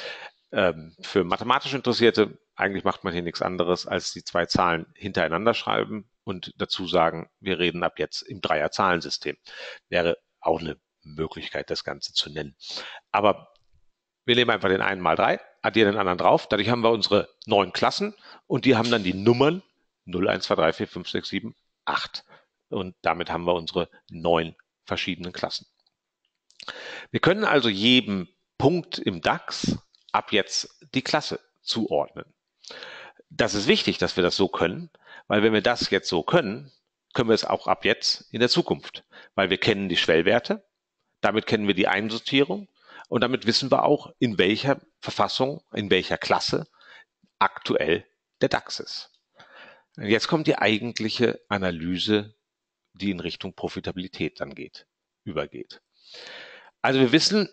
A: Für mathematisch Interessierte, eigentlich macht man hier nichts anderes, als die zwei Zahlen hintereinander schreiben und dazu sagen, wir reden ab jetzt im Dreier-Zahlensystem. Wäre auch eine Möglichkeit, das Ganze zu nennen. Aber wir nehmen einfach den einen mal 3, addieren den anderen drauf. Dadurch haben wir unsere 9 Klassen und die haben dann die Nummern 0, 1, 2, 3, 4, 5, 6, 7, 8. Und damit haben wir unsere 9 verschiedenen Klassen. Wir können also jedem Punkt im DAX ab jetzt die Klasse zuordnen. Das ist wichtig, dass wir das so können, weil wenn wir das jetzt so können, können wir es auch ab jetzt in der Zukunft, weil wir kennen die Schwellwerte, damit kennen wir die Einsortierung und damit wissen wir auch, in welcher Verfassung, in welcher Klasse aktuell der DAX ist. Und jetzt kommt die eigentliche Analyse, die in Richtung Profitabilität dann übergeht. Also wir wissen,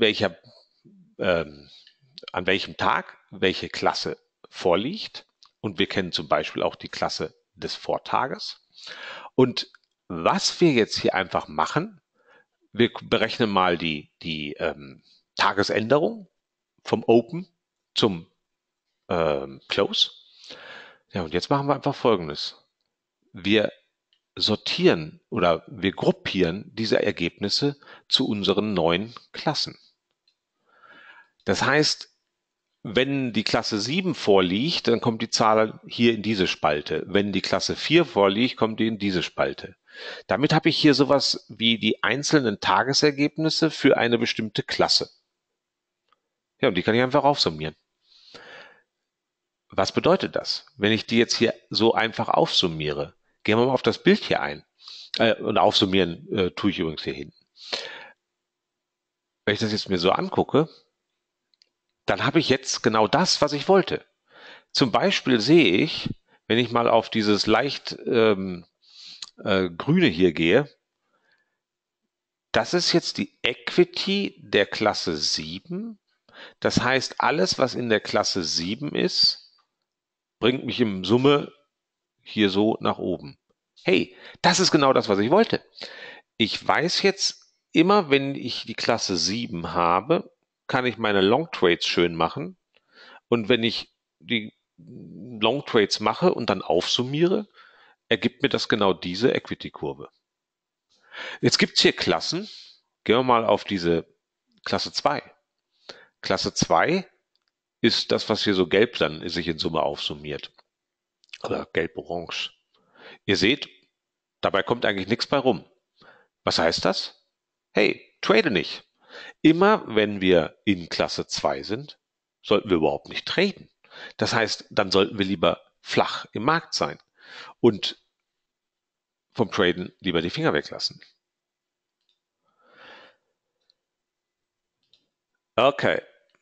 A: an welchem Tag welche Klasse vorliegt und wir kennen zum Beispiel auch die Klasse des Vortages. Und was wir jetzt hier einfach machen, wir berechnen mal die Tagesänderung vom Open zum Close. Ja, und jetzt machen wir einfach Folgendes. Wir sortieren oder wir gruppieren diese Ergebnisse zu unseren neuen Klassen. Das heißt, wenn die Klasse 7 vorliegt, dann kommt die Zahl hier in diese Spalte. Wenn die Klasse 4 vorliegt, kommt die in diese Spalte. Damit habe ich hier sowas wie die einzelnen Tagesergebnisse für eine bestimmte Klasse. Ja, und die kann ich einfach aufsummieren. Was bedeutet das, wenn ich die jetzt hier so einfach aufsummiere? Gehen wir mal auf das Bild hier ein. Und aufsummieren tue ich übrigens hier hinten. Wenn ich das jetzt mir so angucke, dann habe ich jetzt genau das, was ich wollte. Zum Beispiel sehe ich, wenn ich mal auf dieses leicht grüne hier gehe, das ist jetzt die Equity der Klasse 7. Das heißt, alles, was in der Klasse 7 ist, bringt mich im Summe hier so nach oben. Hey, das ist genau das, was ich wollte. Ich weiß jetzt, immer wenn ich die Klasse 7 habe, kann ich meine Long Trades schön machen. Und wenn ich die Long Trades mache und dann aufsummiere, ergibt mir das genau diese Equity-Kurve. Jetzt gibt es hier Klassen. Gehen wir mal auf diese Klasse 2. Klasse 2 ist das, was hier so gelb dann sich in Summe aufsummiert. Oder gelb-orange. Ihr seht, dabei kommt eigentlich nichts bei rum. Was heißt das? Hey, trade nicht. Immer wenn wir in Klasse 2 sind, sollten wir überhaupt nicht traden. Das heißt, dann sollten wir lieber flach im Markt sein und vom Traden lieber die Finger weglassen. Okay.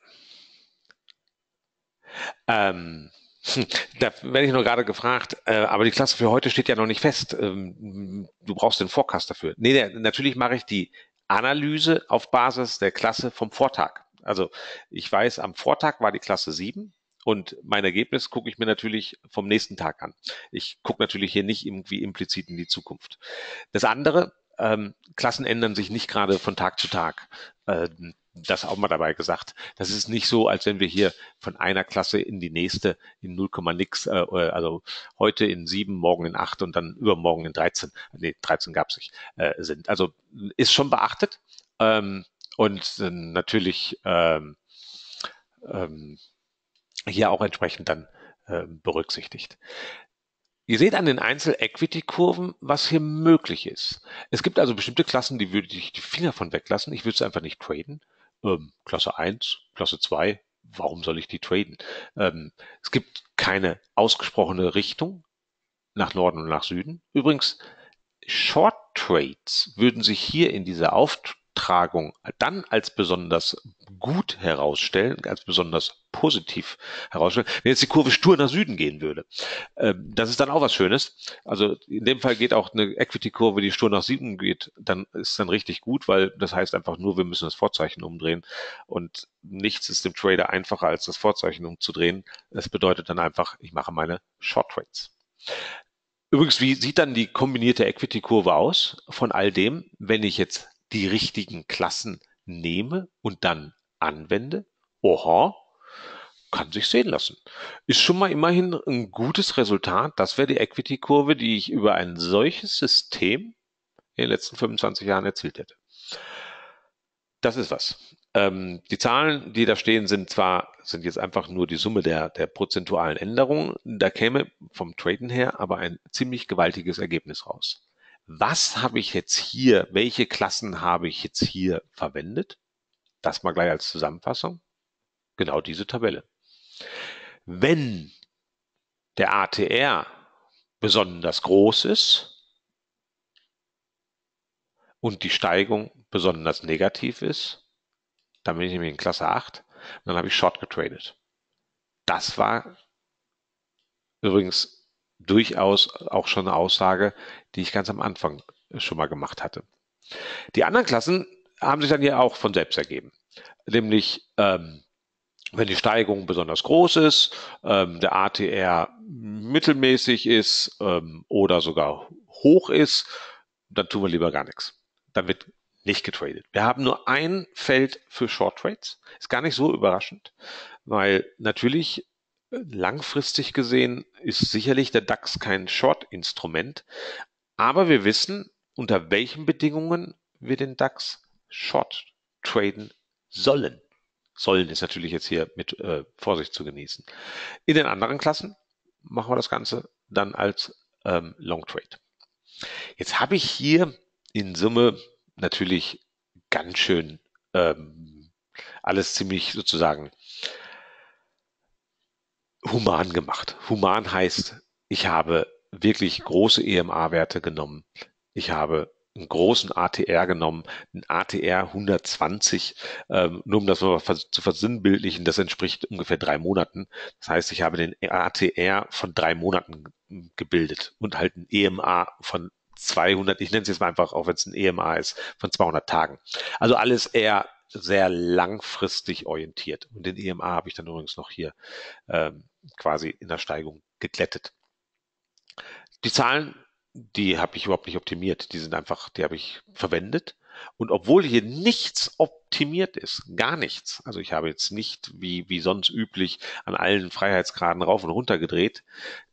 A: Ähm, Da werde ich nur gerade gefragt, aber die Klasse für heute steht ja noch nicht fest. Du brauchst den Forecast dafür. Nee, natürlich mache ich die Analyse auf Basis der Klasse vom Vortag. Also ich weiß, am Vortag war die Klasse 7 und mein Ergebnis gucke ich mir natürlich vom nächsten Tag an. Ich gucke natürlich hier nicht irgendwie implizit in die Zukunft. Das andere, Klassen ändern sich nicht gerade von Tag zu Tag. Das auch mal dabei gesagt. Das ist nicht so, als wenn wir hier von einer Klasse in die nächste in 0, nix, also heute in 7, morgen in 8 und dann übermorgen in 13, nee, 13 gab es nicht, sind. Also ist schon beachtet und natürlich ähm, hier auch entsprechend dann berücksichtigt. Ihr seht an den Einzel-Equity-Kurven, was hier möglich ist. Es gibt also bestimmte Klassen, die würde ich die Finger von weglassen. Ich würde es einfach nicht traden. Klasse 1, Klasse 2, warum soll ich die traden? Es gibt keine ausgesprochene Richtung nach Norden und nach Süden. Übrigens, Short Trades würden sich hier in dieser Auftragung dann als besonders gut herausstellen, als besonders positiv herausstellen, wenn jetzt die Kurve stur nach Süden gehen würde. Das ist dann auch was Schönes. Also in dem Fall geht auch eine Equity-Kurve, die stur nach Süden geht, dann ist dann richtig gut, weil das heißt einfach nur, wir müssen das Vorzeichen umdrehen und nichts ist dem Trader einfacher, als das Vorzeichen umzudrehen. Das bedeutet dann einfach, ich mache meine Short Trades. Übrigens, wie sieht dann die kombinierte Equity-Kurve aus von all dem, wenn ich jetzt die richtigen Klassen nehme und dann anwende? Oha, kann sich sehen lassen. Ist schon mal immerhin ein gutes Resultat. Das wäre die Equity-Kurve, die ich über ein solches System in den letzten 25 Jahren erzielt hätte. Das ist was. Die Zahlen, die da stehen, sind jetzt einfach nur die Summe der prozentualen Änderungen. Da käme vom Traden her aber ein ziemlich gewaltiges Ergebnis raus. Was habe ich jetzt hier, welche Klassen habe ich jetzt hier verwendet? Das mal gleich als Zusammenfassung. Genau diese Tabelle. Wenn der ATR besonders groß ist und die Steigung besonders negativ ist, dann bin ich nämlich in Klasse 8 und dann habe ich Short getradet. Das war übrigens durchaus auch schon eine Aussage, die ich ganz am Anfang schon mal gemacht hatte. Die anderen Klassen haben sich dann ja auch von selbst ergeben. Nämlich, wenn die Steigung besonders groß ist, der ATR mittelmäßig ist oder sogar hoch ist, dann tun wir lieber gar nichts. Dann wird nicht getradet. Wir haben nur ein Feld für Short Trades. Ist gar nicht so überraschend, weil natürlich langfristig gesehen ist sicherlich der DAX kein Short-Instrument, aber wir wissen, unter welchen Bedingungen wir den DAX Short traden sollen. Sollen ist natürlich jetzt hier mit Vorsicht zu genießen. In den anderen Klassen machen wir das Ganze dann als Long Trade. Jetzt habe ich hier in Summe natürlich ganz schön alles ziemlich sozusagen human gemacht. Human heißt, ich habe wirklich große EMA-Werte genommen. Ich habe einen großen ATR genommen, einen ATR 120, nur um das mal zu versinnbildlichen, das entspricht ungefähr 3 Monaten. Das heißt, ich habe den ATR von 3 Monaten gebildet und halt ein EMA von 200, ich nenne es jetzt mal einfach, auch wenn es ein EMA ist, von 200 Tagen. Also alles eher sehr langfristig orientiert. Und den EMA habe ich dann übrigens noch hier quasi in der Steigung geglättet. Die Zahlen, die habe ich überhaupt nicht optimiert. Die sind einfach, die habe ich verwendet. Und obwohl hier nichts optimiert ist, gar nichts, also ich habe jetzt nicht wie sonst üblich an allen Freiheitsgraden rauf und runter gedreht,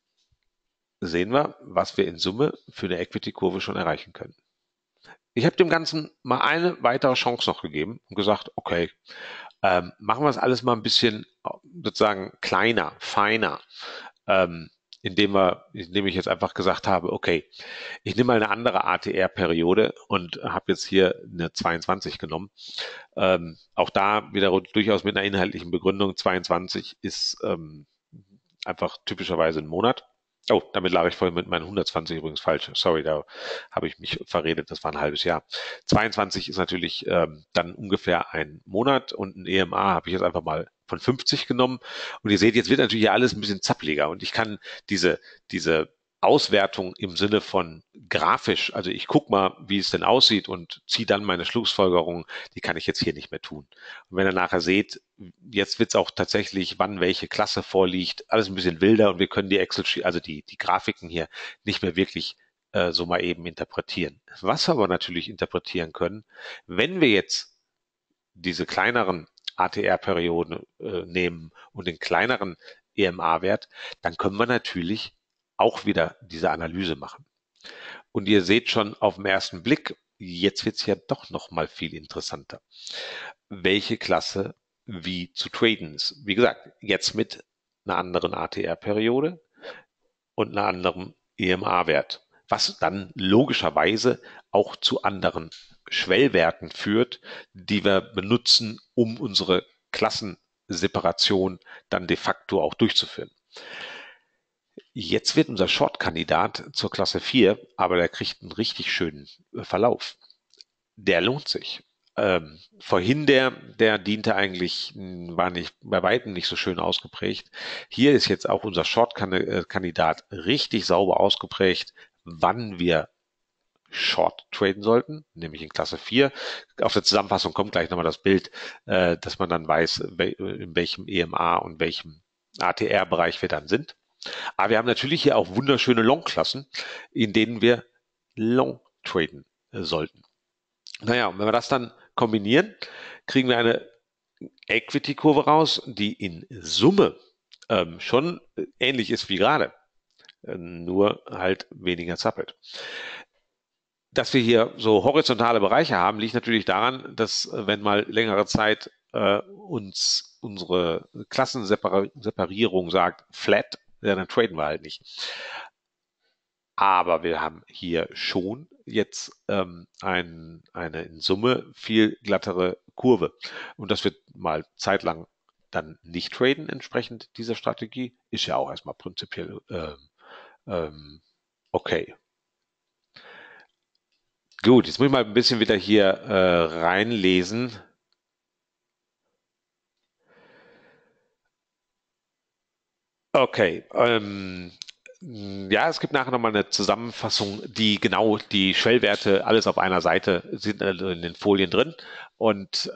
A: sehen wir, was wir in Summe für eine Equity-Kurve schon erreichen können. Ich habe dem Ganzen mal eine weitere Chance noch gegeben und gesagt, okay, machen wir es alles mal ein bisschen sozusagen kleiner, feiner, ähm, indem ich jetzt einfach gesagt habe, okay, ich nehme mal eine andere ATR-Periode und habe jetzt hier eine 22 genommen. Auch da wieder durchaus mit einer inhaltlichen Begründung. 22 ist einfach typischerweise ein Monat. Oh, damit lag ich vorhin mit meinen 120 übrigens falsch. Sorry, da habe ich mich verredet. Das war ein halbes Jahr. 22 ist natürlich dann ungefähr ein Monat und ein EMA habe ich jetzt einfach mal von 50 genommen. Und ihr seht, jetzt wird natürlich hier alles ein bisschen zappliger und ich kann diese Auswertung im Sinne von grafisch, also ich gucke mal, wie es denn aussieht und ziehe dann meine Schlussfolgerung, die kann ich jetzt hier nicht mehr tun. Und wenn ihr nachher seht, jetzt wird es auch tatsächlich, wann welche Klasse vorliegt, alles ein bisschen wilder und wir können die Excel, also die Grafiken hier nicht mehr wirklich so mal eben interpretieren. Was wir aber natürlich interpretieren können, wenn wir jetzt diese kleineren ATR-Perioden nehmen und den kleineren EMA-Wert, dann können wir natürlich auch wieder diese Analyse machen. Und ihr seht schon auf den ersten Blick, jetzt wird es ja doch noch mal viel interessanter, welche Klasse wie zu traden ist. Wie gesagt, jetzt mit einer anderen ATR-Periode und einer anderen EMA-Wert, was dann logischerweise auch zu anderen Schwellwerten führt, die wir benutzen, um unsere Klassenseparation dann de facto auch durchzuführen. Jetzt wird unser Short-Kandidat zur Klasse 4, aber der kriegt einen richtig schönen Verlauf. Der lohnt sich. Vorhin der diente eigentlich, war nicht bei weitem nicht so schön ausgeprägt. Hier ist jetzt auch unser Short-Kandidat richtig sauber ausgeprägt, wann wir Short traden sollten, nämlich in Klasse 4. Auf der Zusammenfassung kommt gleich nochmal das Bild, dass man dann weiß, in welchem EMA und welchem ATR-Bereich wir dann sind. Aber wir haben natürlich hier auch wunderschöne Long-Klassen, in denen wir Long traden sollten. Naja, und wenn wir das dann kombinieren, kriegen wir eine Equity-Kurve raus, die in Summe schon ähnlich ist wie gerade, nur halt weniger zappelt. Dass wir hier so horizontale Bereiche haben, liegt natürlich daran, dass wenn mal längere Zeit uns unsere Klassenseparierung sagt, flat, ja, dann traden wir halt nicht. Aber wir haben hier schon jetzt eine in Summe viel glattere Kurve. Und das wird mal zeitlang dann nicht traden, entsprechend dieser Strategie. Ist ja auch erstmal prinzipiell okay. Gut, jetzt muss ich mal ein bisschen wieder hier reinlesen. Okay, ja, es gibt nachher nochmal eine Zusammenfassung, die genau die Schwellwerte alles auf einer Seite sind also in den Folien drin und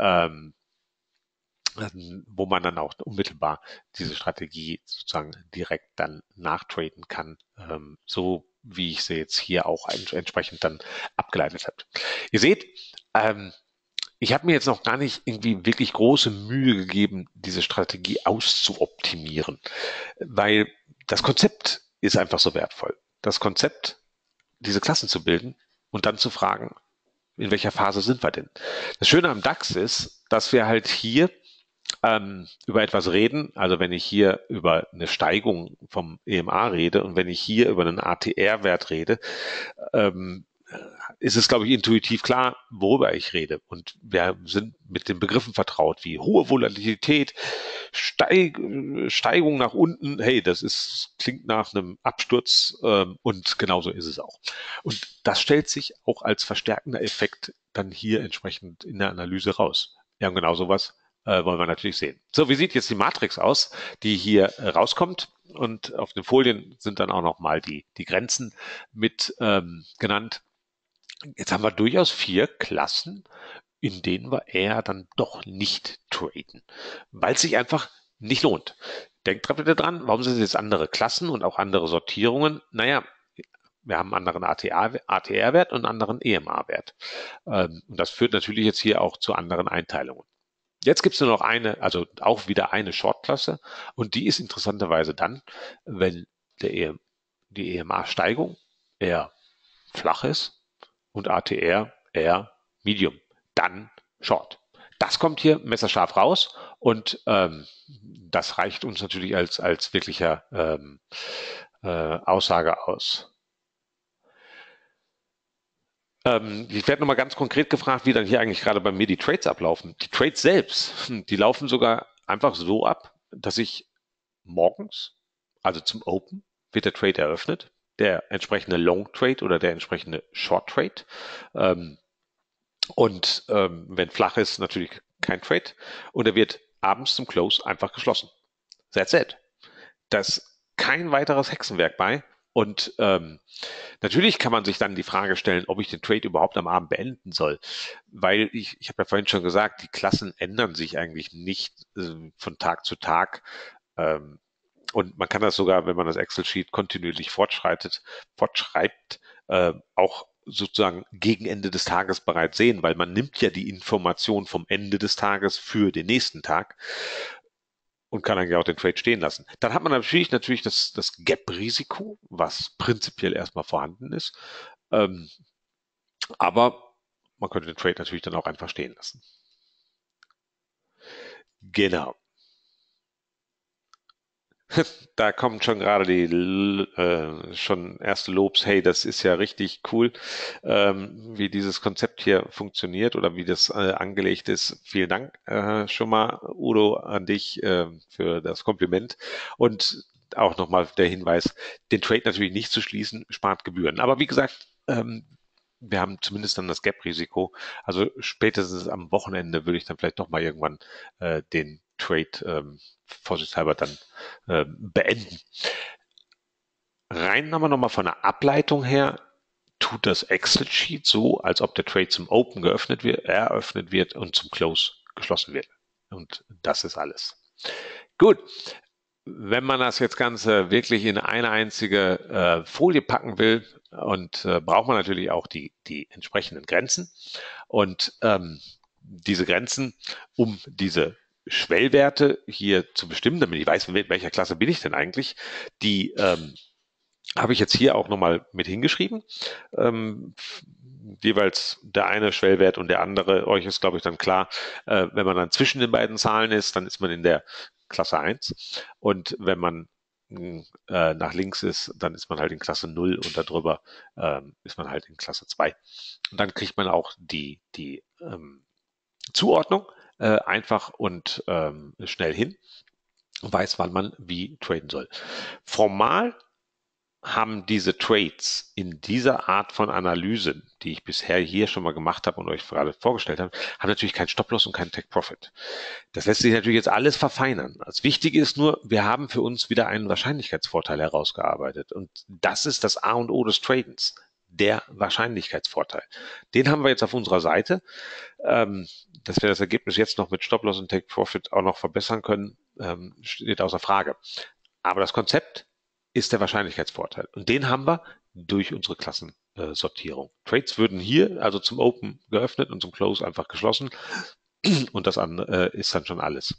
A: wo man dann auch unmittelbar diese Strategie sozusagen direkt dann nachtraden kann, so wie ich sie jetzt hier auch entsprechend dann abgeleitet habe. Ihr seht, Ähm, Ich habe mir jetzt noch gar nicht irgendwie wirklich große Mühe gegeben, diese Strategie auszuoptimieren, weil das Konzept ist einfach so wertvoll. Das Konzept, diese Klassen zu bilden und dann zu fragen, in welcher Phase sind wir denn? Das Schöne am DAX ist, dass wir halt hier über etwas reden, also wenn ich hier über eine Steigung vom EMA rede und wenn ich hier über einen ATR-Wert rede, ähm, ist es, glaube ich, intuitiv klar, worüber ich rede. Und wir sind mit den Begriffen vertraut, wie hohe Volatilität, Steigung nach unten. Hey, klingt nach einem Absturz und genauso ist es auch. Und das stellt sich auch als verstärkender Effekt dann hier entsprechend in der Analyse raus. Ja, und genau sowas wollen wir natürlich sehen. So, wie sieht jetzt die Matrix aus, die hier rauskommt? Und auf den Folien sind dann auch nochmal die Grenzen mit genannt. Jetzt haben wir durchaus 4 Klassen, in denen wir eher dann doch nicht traden, weil es sich einfach nicht lohnt. Denkt bitte dran, warum sind es jetzt andere Klassen und auch andere Sortierungen? Naja, wir haben einen anderen ATR-Wert und einen anderen EMA-Wert. Und das führt natürlich jetzt hier auch zu anderen Einteilungen. Jetzt gibt es nur noch eine, also auch wieder eine Short-Klasse und die ist interessanterweise dann, wenn die EMA-Steigung eher flach ist und ATR eher Medium, dann Short. Das kommt hier messerscharf raus und das reicht uns natürlich als wirklicher Aussage aus. Ich werde nochmal ganz konkret gefragt, wie dann hier eigentlich gerade bei mir die Trades ablaufen. Die Trades selbst, die laufen sogar einfach so ab, dass ich morgens, also zum Open, wird der Trade eröffnet, der entsprechende Long Trade oder der entsprechende Short Trade. Wenn flach ist, natürlich kein Trade. Und er wird abends zum Close einfach geschlossen. That's it. Da ist kein weiteres Hexenwerk bei. Und natürlich kann man sich dann die Frage stellen, ob ich den Trade überhaupt am Abend beenden soll. Weil ich habe ja vorhin schon gesagt, die Klassen ändern sich eigentlich nicht von Tag zu Tag. Ähm, und man kann das sogar, wenn man das Excel-Sheet kontinuierlich fortschreibt, auch sozusagen gegen Ende des Tages bereits sehen, weil man nimmt ja die Information vom Ende des Tages für den nächsten Tag und kann dann ja auch den Trade stehen lassen. Dann hat man natürlich das Gap-Risiko, was prinzipiell erstmal vorhanden ist. Ähm, aber man könnte den Trade natürlich dann auch einfach stehen lassen. Genau. Da kommen schon gerade die schon erste Lobs, hey, das ist ja richtig cool, wie dieses Konzept hier funktioniert oder wie das angelegt ist. Vielen Dank schon mal, Udo, an dich für das Kompliment. Und auch nochmal der Hinweis, den Trade natürlich nicht zu schließen, spart Gebühren. Aber wie gesagt, wir haben zumindest dann das Gap-Risiko. Also spätestens am Wochenende würde ich dann vielleicht doch mal irgendwann den Trade vorsichtshalber dann beenden. Rein aber nochmal von der Ableitung her, tut das Excel-Sheet so, als ob der Trade zum Open eröffnet wird und zum Close geschlossen wird. Und das ist alles. Gut. Wenn man das jetzt Ganze wirklich in eine einzige Folie packen will, und braucht man natürlich auch die entsprechenden Grenzen. Und diese Grenzen, um diese Schwellwerte hier zu bestimmen, damit ich weiß, in welcher Klasse bin ich denn eigentlich, die habe ich jetzt hier auch nochmal mit hingeschrieben. Jeweils der eine Schwellwert und der andere. Euch ist, glaube ich, dann klar, wenn man dann zwischen den beiden Zahlen ist, dann ist man in der Klasse 1. Und wenn man nach links ist, dann ist man halt in Klasse 0 und darüber ist man halt in Klasse 2. Und dann kriegt man auch die Zuordnung einfach und schnell hin und weiß, wann man wie traden soll. Formal haben diese Trades in dieser Art von Analyse, die ich bisher hier schon mal gemacht habe und euch gerade vorgestellt habe, haben natürlich keinen Stop-Loss und keinen Take-Profit. Das lässt sich natürlich jetzt alles verfeinern. Das Wichtige ist nur, wir haben für uns wieder einen Wahrscheinlichkeitsvorteil herausgearbeitet. Und das ist das A und O des Tradens. Der Wahrscheinlichkeitsvorteil. Den haben wir jetzt auf unserer Seite. Dass wir das Ergebnis jetzt noch mit Stop-Loss und Take-Profit auch noch verbessern können, steht außer Frage. Aber das Konzept ist der Wahrscheinlichkeitsvorteil. Und den haben wir durch unsere Klassensortierung. Trades würden hier also zum Open geöffnet und zum Close einfach geschlossen und das andere ist dann schon alles.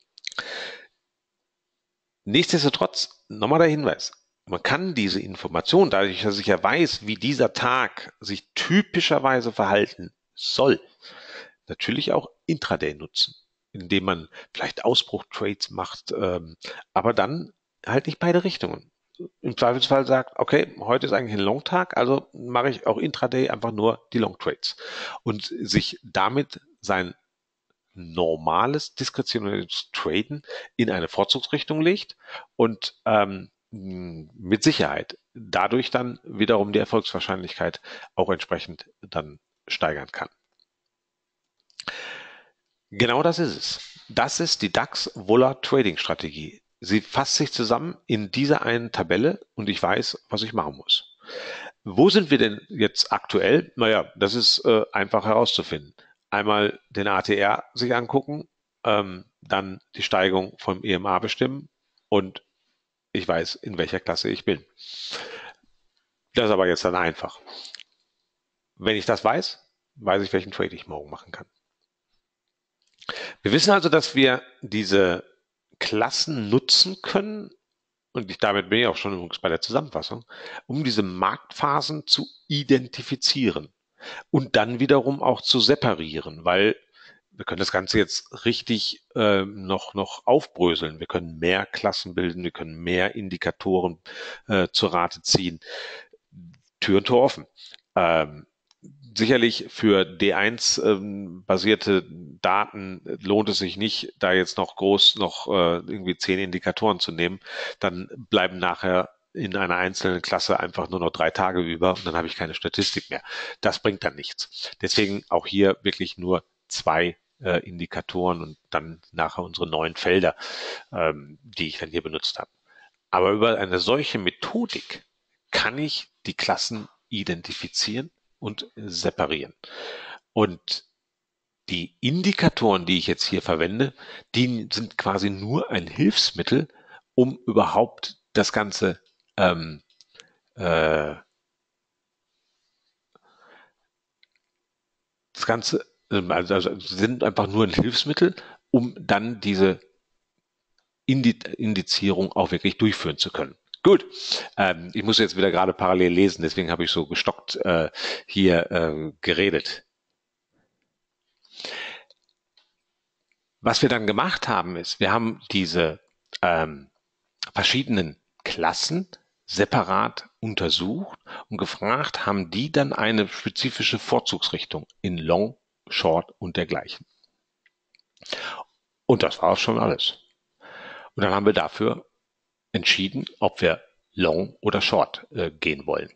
A: Nichtsdestotrotz, nochmal der Hinweis, man kann diese Information, dadurch, dass ich ja weiß, wie dieser Tag sich typischerweise verhalten soll, natürlich auch Intraday nutzen, indem man vielleicht Ausbruchtrades macht, aber dann halt nicht beide Richtungen. Im Zweifelsfall sagt, okay, heute ist eigentlich ein Long-Tag, also mache ich auch Intraday einfach nur die Long-Trades und sich damit sein normales diskretionäres Traden in eine Vorzugsrichtung legt und mit Sicherheit dadurch dann wiederum die Erfolgswahrscheinlichkeit auch entsprechend dann steigern kann. Genau das ist es. Das ist die DAX-Vola-Trading-Strategie. Sie fasst sich zusammen in dieser einen Tabelle und ich weiß, was ich machen muss. Wo sind wir denn jetzt aktuell? Naja, das ist einfach herauszufinden. Einmal den ATR sich angucken, dann die Steigung vom EMA bestimmen und ich weiß, in welcher Klasse ich bin. Das ist aber jetzt dann einfach. Wenn ich das weiß, weiß ich, welchen Trade ich morgen machen kann. Wir wissen also, dass wir diese Klassen nutzen können, und damit bin ich auch schon übrigens bei der Zusammenfassung, um diese Marktphasen zu identifizieren und dann wiederum auch zu separieren, weil wir können das Ganze jetzt richtig noch aufbröseln. Wir können mehr Klassen bilden, wir können mehr Indikatoren zur Rate ziehen. Tür und Tor offen. Ähm, Sicherlich für D1 basierte Daten lohnt es sich nicht, da jetzt noch groß noch irgendwie 10 Indikatoren zu nehmen. Dann bleiben nachher in einer einzelnen Klasse einfach nur noch 3 Tage über und dann habe ich keine Statistik mehr. Das bringt dann nichts. Deswegen auch hier wirklich nur 2 Indikatoren und dann nachher unsere 9 Felder, die ich dann hier benutzt habe. Aber über eine solche Methodik kann ich die Klassen identifizieren und separieren. Und die Indikatoren, die ich jetzt hier verwende, die sind quasi nur ein Hilfsmittel, um überhaupt das Ganze äh, also sind einfach nur ein Hilfsmittel, um dann diese Indizierung auch wirklich durchführen zu können. Gut, ich muss jetzt wieder gerade parallel lesen, deswegen habe ich so gestockt hier geredet. Was wir dann gemacht haben, ist, wir haben diese verschiedenen Klassen separat untersucht und gefragt, haben die dann eine spezifische Vorzugsrichtung in Long, Short und dergleichen. Und das war auch schon alles. Und dann haben wir dafür entschieden, ob wir Long oder Short gehen wollen.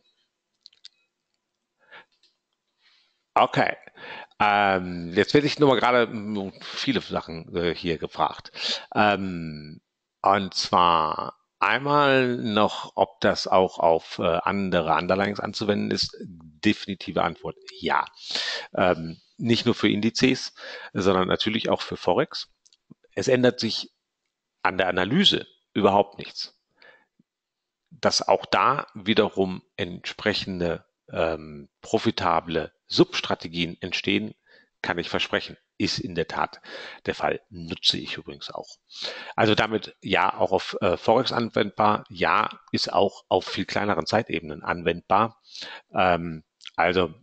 A: Okay. Jetzt werde ich nur mal gerade viele Sachen hier gefragt. Und zwar einmal noch, ob das auch auf andere Underlyings anzuwenden ist. Definitive Antwort, ja. Nicht nur für Indizes, sondern natürlich auch für Forex. Es ändert sich an der Analyse überhaupt nichts. Dass auch da wiederum entsprechende profitable Substrategien entstehen, kann ich versprechen. Ist in der Tat der Fall. Nutze ich übrigens auch. Also damit ja auch auf Forex anwendbar. Ja, ist auch auf viel kleineren Zeitebenen anwendbar. Also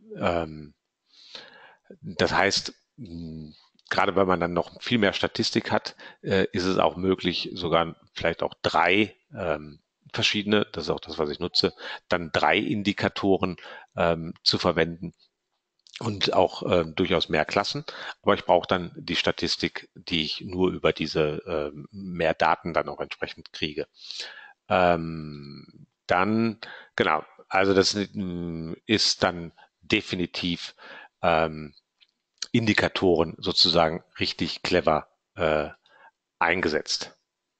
A: das heißt, gerade wenn man dann noch viel mehr Statistik hat, ist es auch möglich, sogar vielleicht auch 3 verschiedene, das ist auch das, was ich nutze, dann 3 Indikatoren zu verwenden und auch durchaus mehr Klassen. Aber ich brauche dann die Statistik, die ich nur über diese mehr Daten dann auch entsprechend kriege. Dann, genau, also das ist dann definitiv Indikatoren sozusagen richtig clever eingesetzt.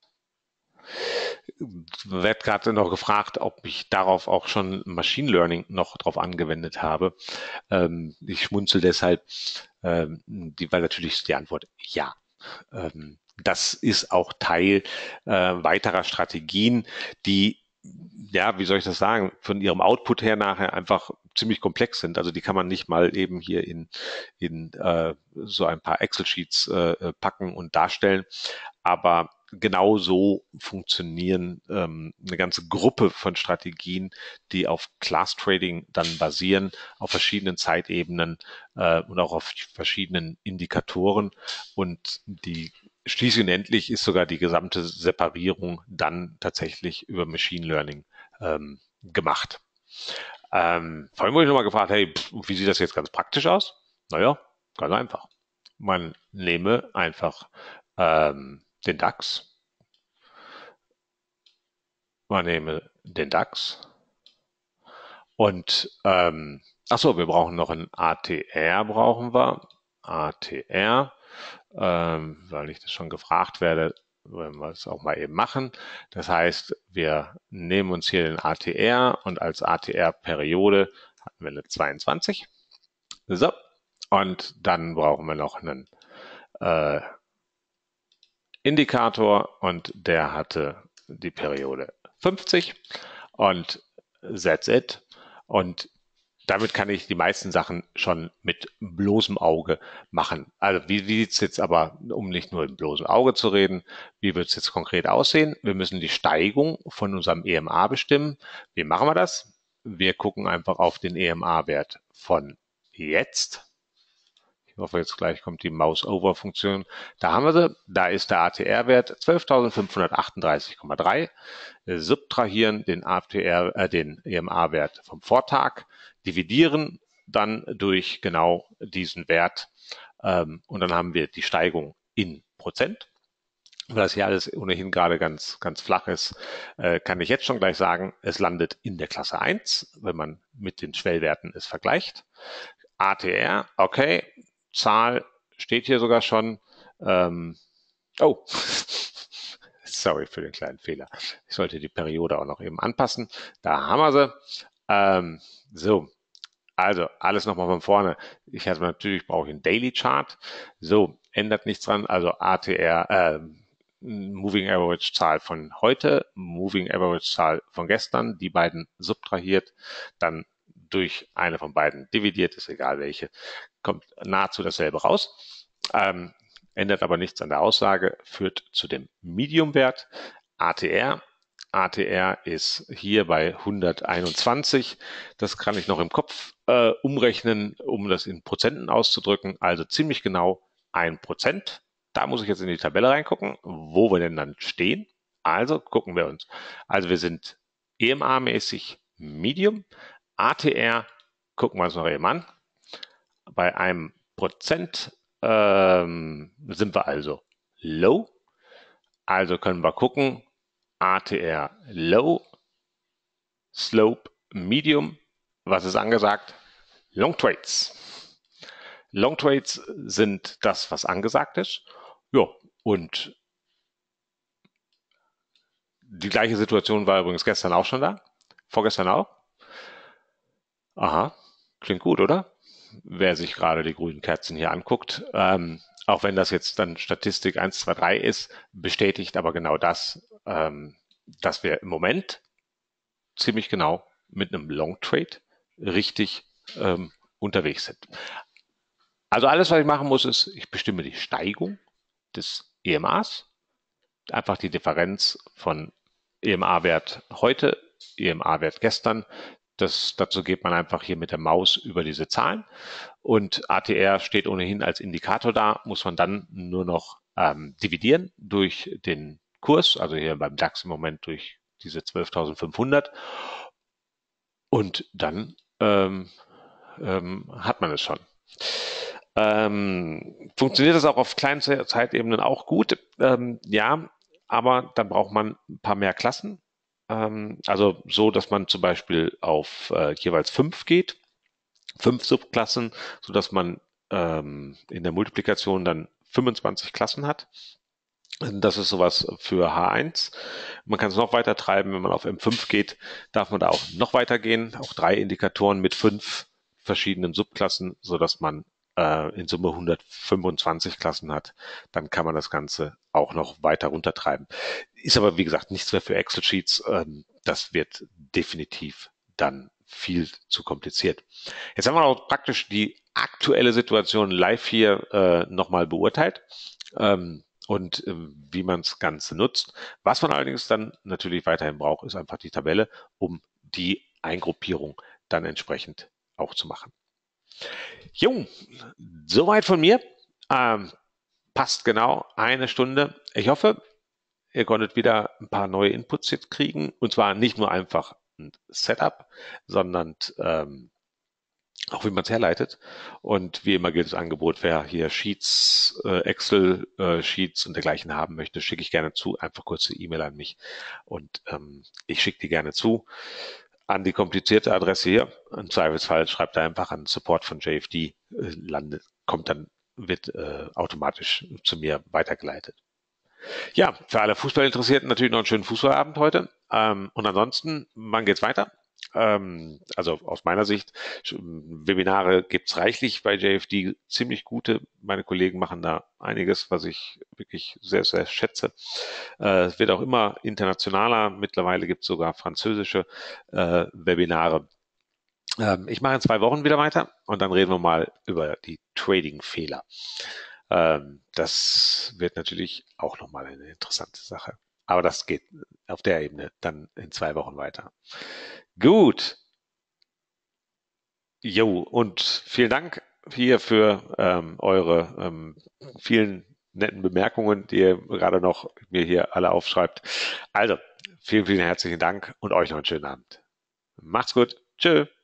A: Wird gerade noch gefragt, ob ich darauf auch schon Machine Learning noch drauf angewendet habe. Ich schmunzel deshalb, weil natürlich ist die Antwort ja. Das ist auch Teil weiterer Strategien, die ja, wie soll ich das sagen, von ihrem Output her nachher einfach ziemlich komplex sind. Also die kann man nicht mal eben hier in so ein paar Excel-Sheets packen und darstellen. Aber genau so funktionieren eine ganze Gruppe von Strategien, die auf Class Trading dann basieren, auf verschiedenen Zeitebenen und auch auf verschiedenen Indikatoren. Und die schließlich und endlich ist sogar die gesamte Separierung dann tatsächlich über Machine Learning gemacht. Vorhin wurde ich nochmal gefragt, hey, wie sieht das jetzt ganz praktisch aus? Naja, ganz einfach. Man nehme einfach den DAX, man nehme den DAX und ach so, wir brauchen noch ein ATR, brauchen wir. ATR, weil ich das schon gefragt werde, wollen wir es auch mal eben machen. Das heißt, wir nehmen uns hier den ATR und als ATR-Periode hatten wir eine 22. So, und dann brauchen wir noch einen äh, Indikator und der hatte die Periode 50 und that's it. Und damit kann ich die meisten Sachen schon mit bloßem Auge machen. Also wie sieht es jetzt aber, um nicht nur im bloßen Auge zu reden, wie wird es jetzt konkret aussehen? Wir müssen die Steigung von unserem EMA bestimmen. Wie machen wir das? Wir gucken einfach auf den EMA-Wert von jetzt. Ich hoffe, jetzt gleich kommt die Mouse-Over-Funktion. Da haben wir sie. Da ist der ATR-Wert 12.538,3. Subtrahieren den den EMA-Wert vom Vortag, dividieren dann durch genau diesen Wert und dann haben wir die Steigung in Prozent. Weil das hier alles ohnehin gerade ganz, ganz flach ist, kann ich jetzt schon gleich sagen, es landet in der Klasse 1, wenn man mit den Schwellwerten es vergleicht. ATR, okay, Zahl steht hier sogar schon. Oh, sorry für den kleinen Fehler. Ich sollte die Periode auch noch eben anpassen. Da haben wir sie. So, also alles nochmal von vorne. Ich hatte natürlich brauche ich einen Daily Chart. So, ändert nichts dran. Also ATR, Moving Average Zahl von heute, Moving Average Zahl von gestern, die beiden subtrahiert, dann durch eine von beiden dividiert, ist egal welche, kommt nahezu dasselbe raus. Ändert aber nichts an der Aussage, führt zu dem Medium-Wert ATR. ATR ist hier bei 121. Das kann ich noch im Kopf umrechnen, um das in Prozenten auszudrücken. Also ziemlich genau 1%. Da muss ich jetzt in die Tabelle reingucken, wo wir denn dann stehen. Also gucken wir uns. Also wir sind EMA-mäßig Medium. ATR gucken wir uns noch eben an. Bei einem Prozent sind wir also Low. Also können wir gucken, ATR Low, Slope Medium. Was ist angesagt? Long Trades. Long Trades sind das, was angesagt ist. Ja, und die gleiche Situation war übrigens gestern auch schon da. Vorgestern auch. Aha, klingt gut, oder? Wer sich gerade die grünen Kerzen hier anguckt. Auch wenn das jetzt dann Statistik 1, 2, 3 ist, bestätigt aber genau das, dass wir im Moment ziemlich genau mit einem Long Trade richtig unterwegs sind. Also alles, was ich machen muss, ist, ich bestimme die Steigung des EMAs, einfach die Differenz von EMA-Wert heute, EMA-Wert gestern. Dazu geht man einfach hier mit der Maus über diese Zahlen und ATR steht ohnehin als Indikator da, muss man dann nur noch dividieren durch den Kurs, also hier beim DAX im Moment durch diese 12.500 und dann hat man es schon. Funktioniert das auch auf kleinen Zeitebenen auch gut? Ja, aber dann braucht man ein paar mehr Klassen. Also so, dass man zum Beispiel auf jeweils 5 geht, 5 Subklassen, sodass man in der Multiplikation dann 25 Klassen hat. Das ist sowas für H1. Man kann es noch weiter treiben, wenn man auf M5 geht, darf man da auch noch weiter gehen, auch 3 Indikatoren mit 5 verschiedenen Subklassen, sodass man in Summe 125 Klassen hat, dann kann man das Ganze auch noch weiter runtertreiben. Ist aber, wie gesagt, nichts mehr für Excel-Sheets. Das wird definitiv dann viel zu kompliziert. Jetzt haben wir auch praktisch die aktuelle Situation live hier nochmal beurteilt und wie man das Ganze nutzt. Was man allerdings dann natürlich weiterhin braucht, ist einfach die Tabelle, um die Eingruppierung dann entsprechend auch zu machen. Jo, soweit von mir. Passt genau eine Stunde. Ich hoffe, ihr konntet wieder ein paar neue Inputs jetzt kriegen. Und zwar nicht nur einfach ein Setup, sondern auch wie man es herleitet. Und wie immer gilt das Angebot, wer hier Sheets, Excel-Sheets und dergleichen haben möchte, schicke ich gerne zu. Einfach kurze E-Mail an mich und ich schicke die gerne zu. An die komplizierte Adresse hier. Im Zweifelsfall schreibt er einfach an Support von JFD, kommt dann, wird automatisch zu mir weitergeleitet. Ja, für alle Fußballinteressierten natürlich noch einen schönen Fußballabend heute. Und ansonsten, wann geht's weiter? Also aus meiner Sicht, Webinare gibt's reichlich bei JFD, ziemlich gute. Meine Kollegen machen da einiges, was ich wirklich sehr, sehr schätze. Es wird auch immer internationaler. Mittlerweile gibt's sogar französische Webinare. Ich mache in 2 Wochen wieder weiter und dann reden wir mal über die Trading-Fehler. Das wird natürlich auch nochmal eine interessante Sache. Aber das geht auf der Ebene dann in 2 Wochen weiter. Gut. Jo, und vielen Dank hier für eure vielen netten Bemerkungen, die ihr gerade noch mir hier alle aufschreibt. Also, vielen, vielen herzlichen Dank und euch noch einen schönen Abend. Macht's gut. Tschö.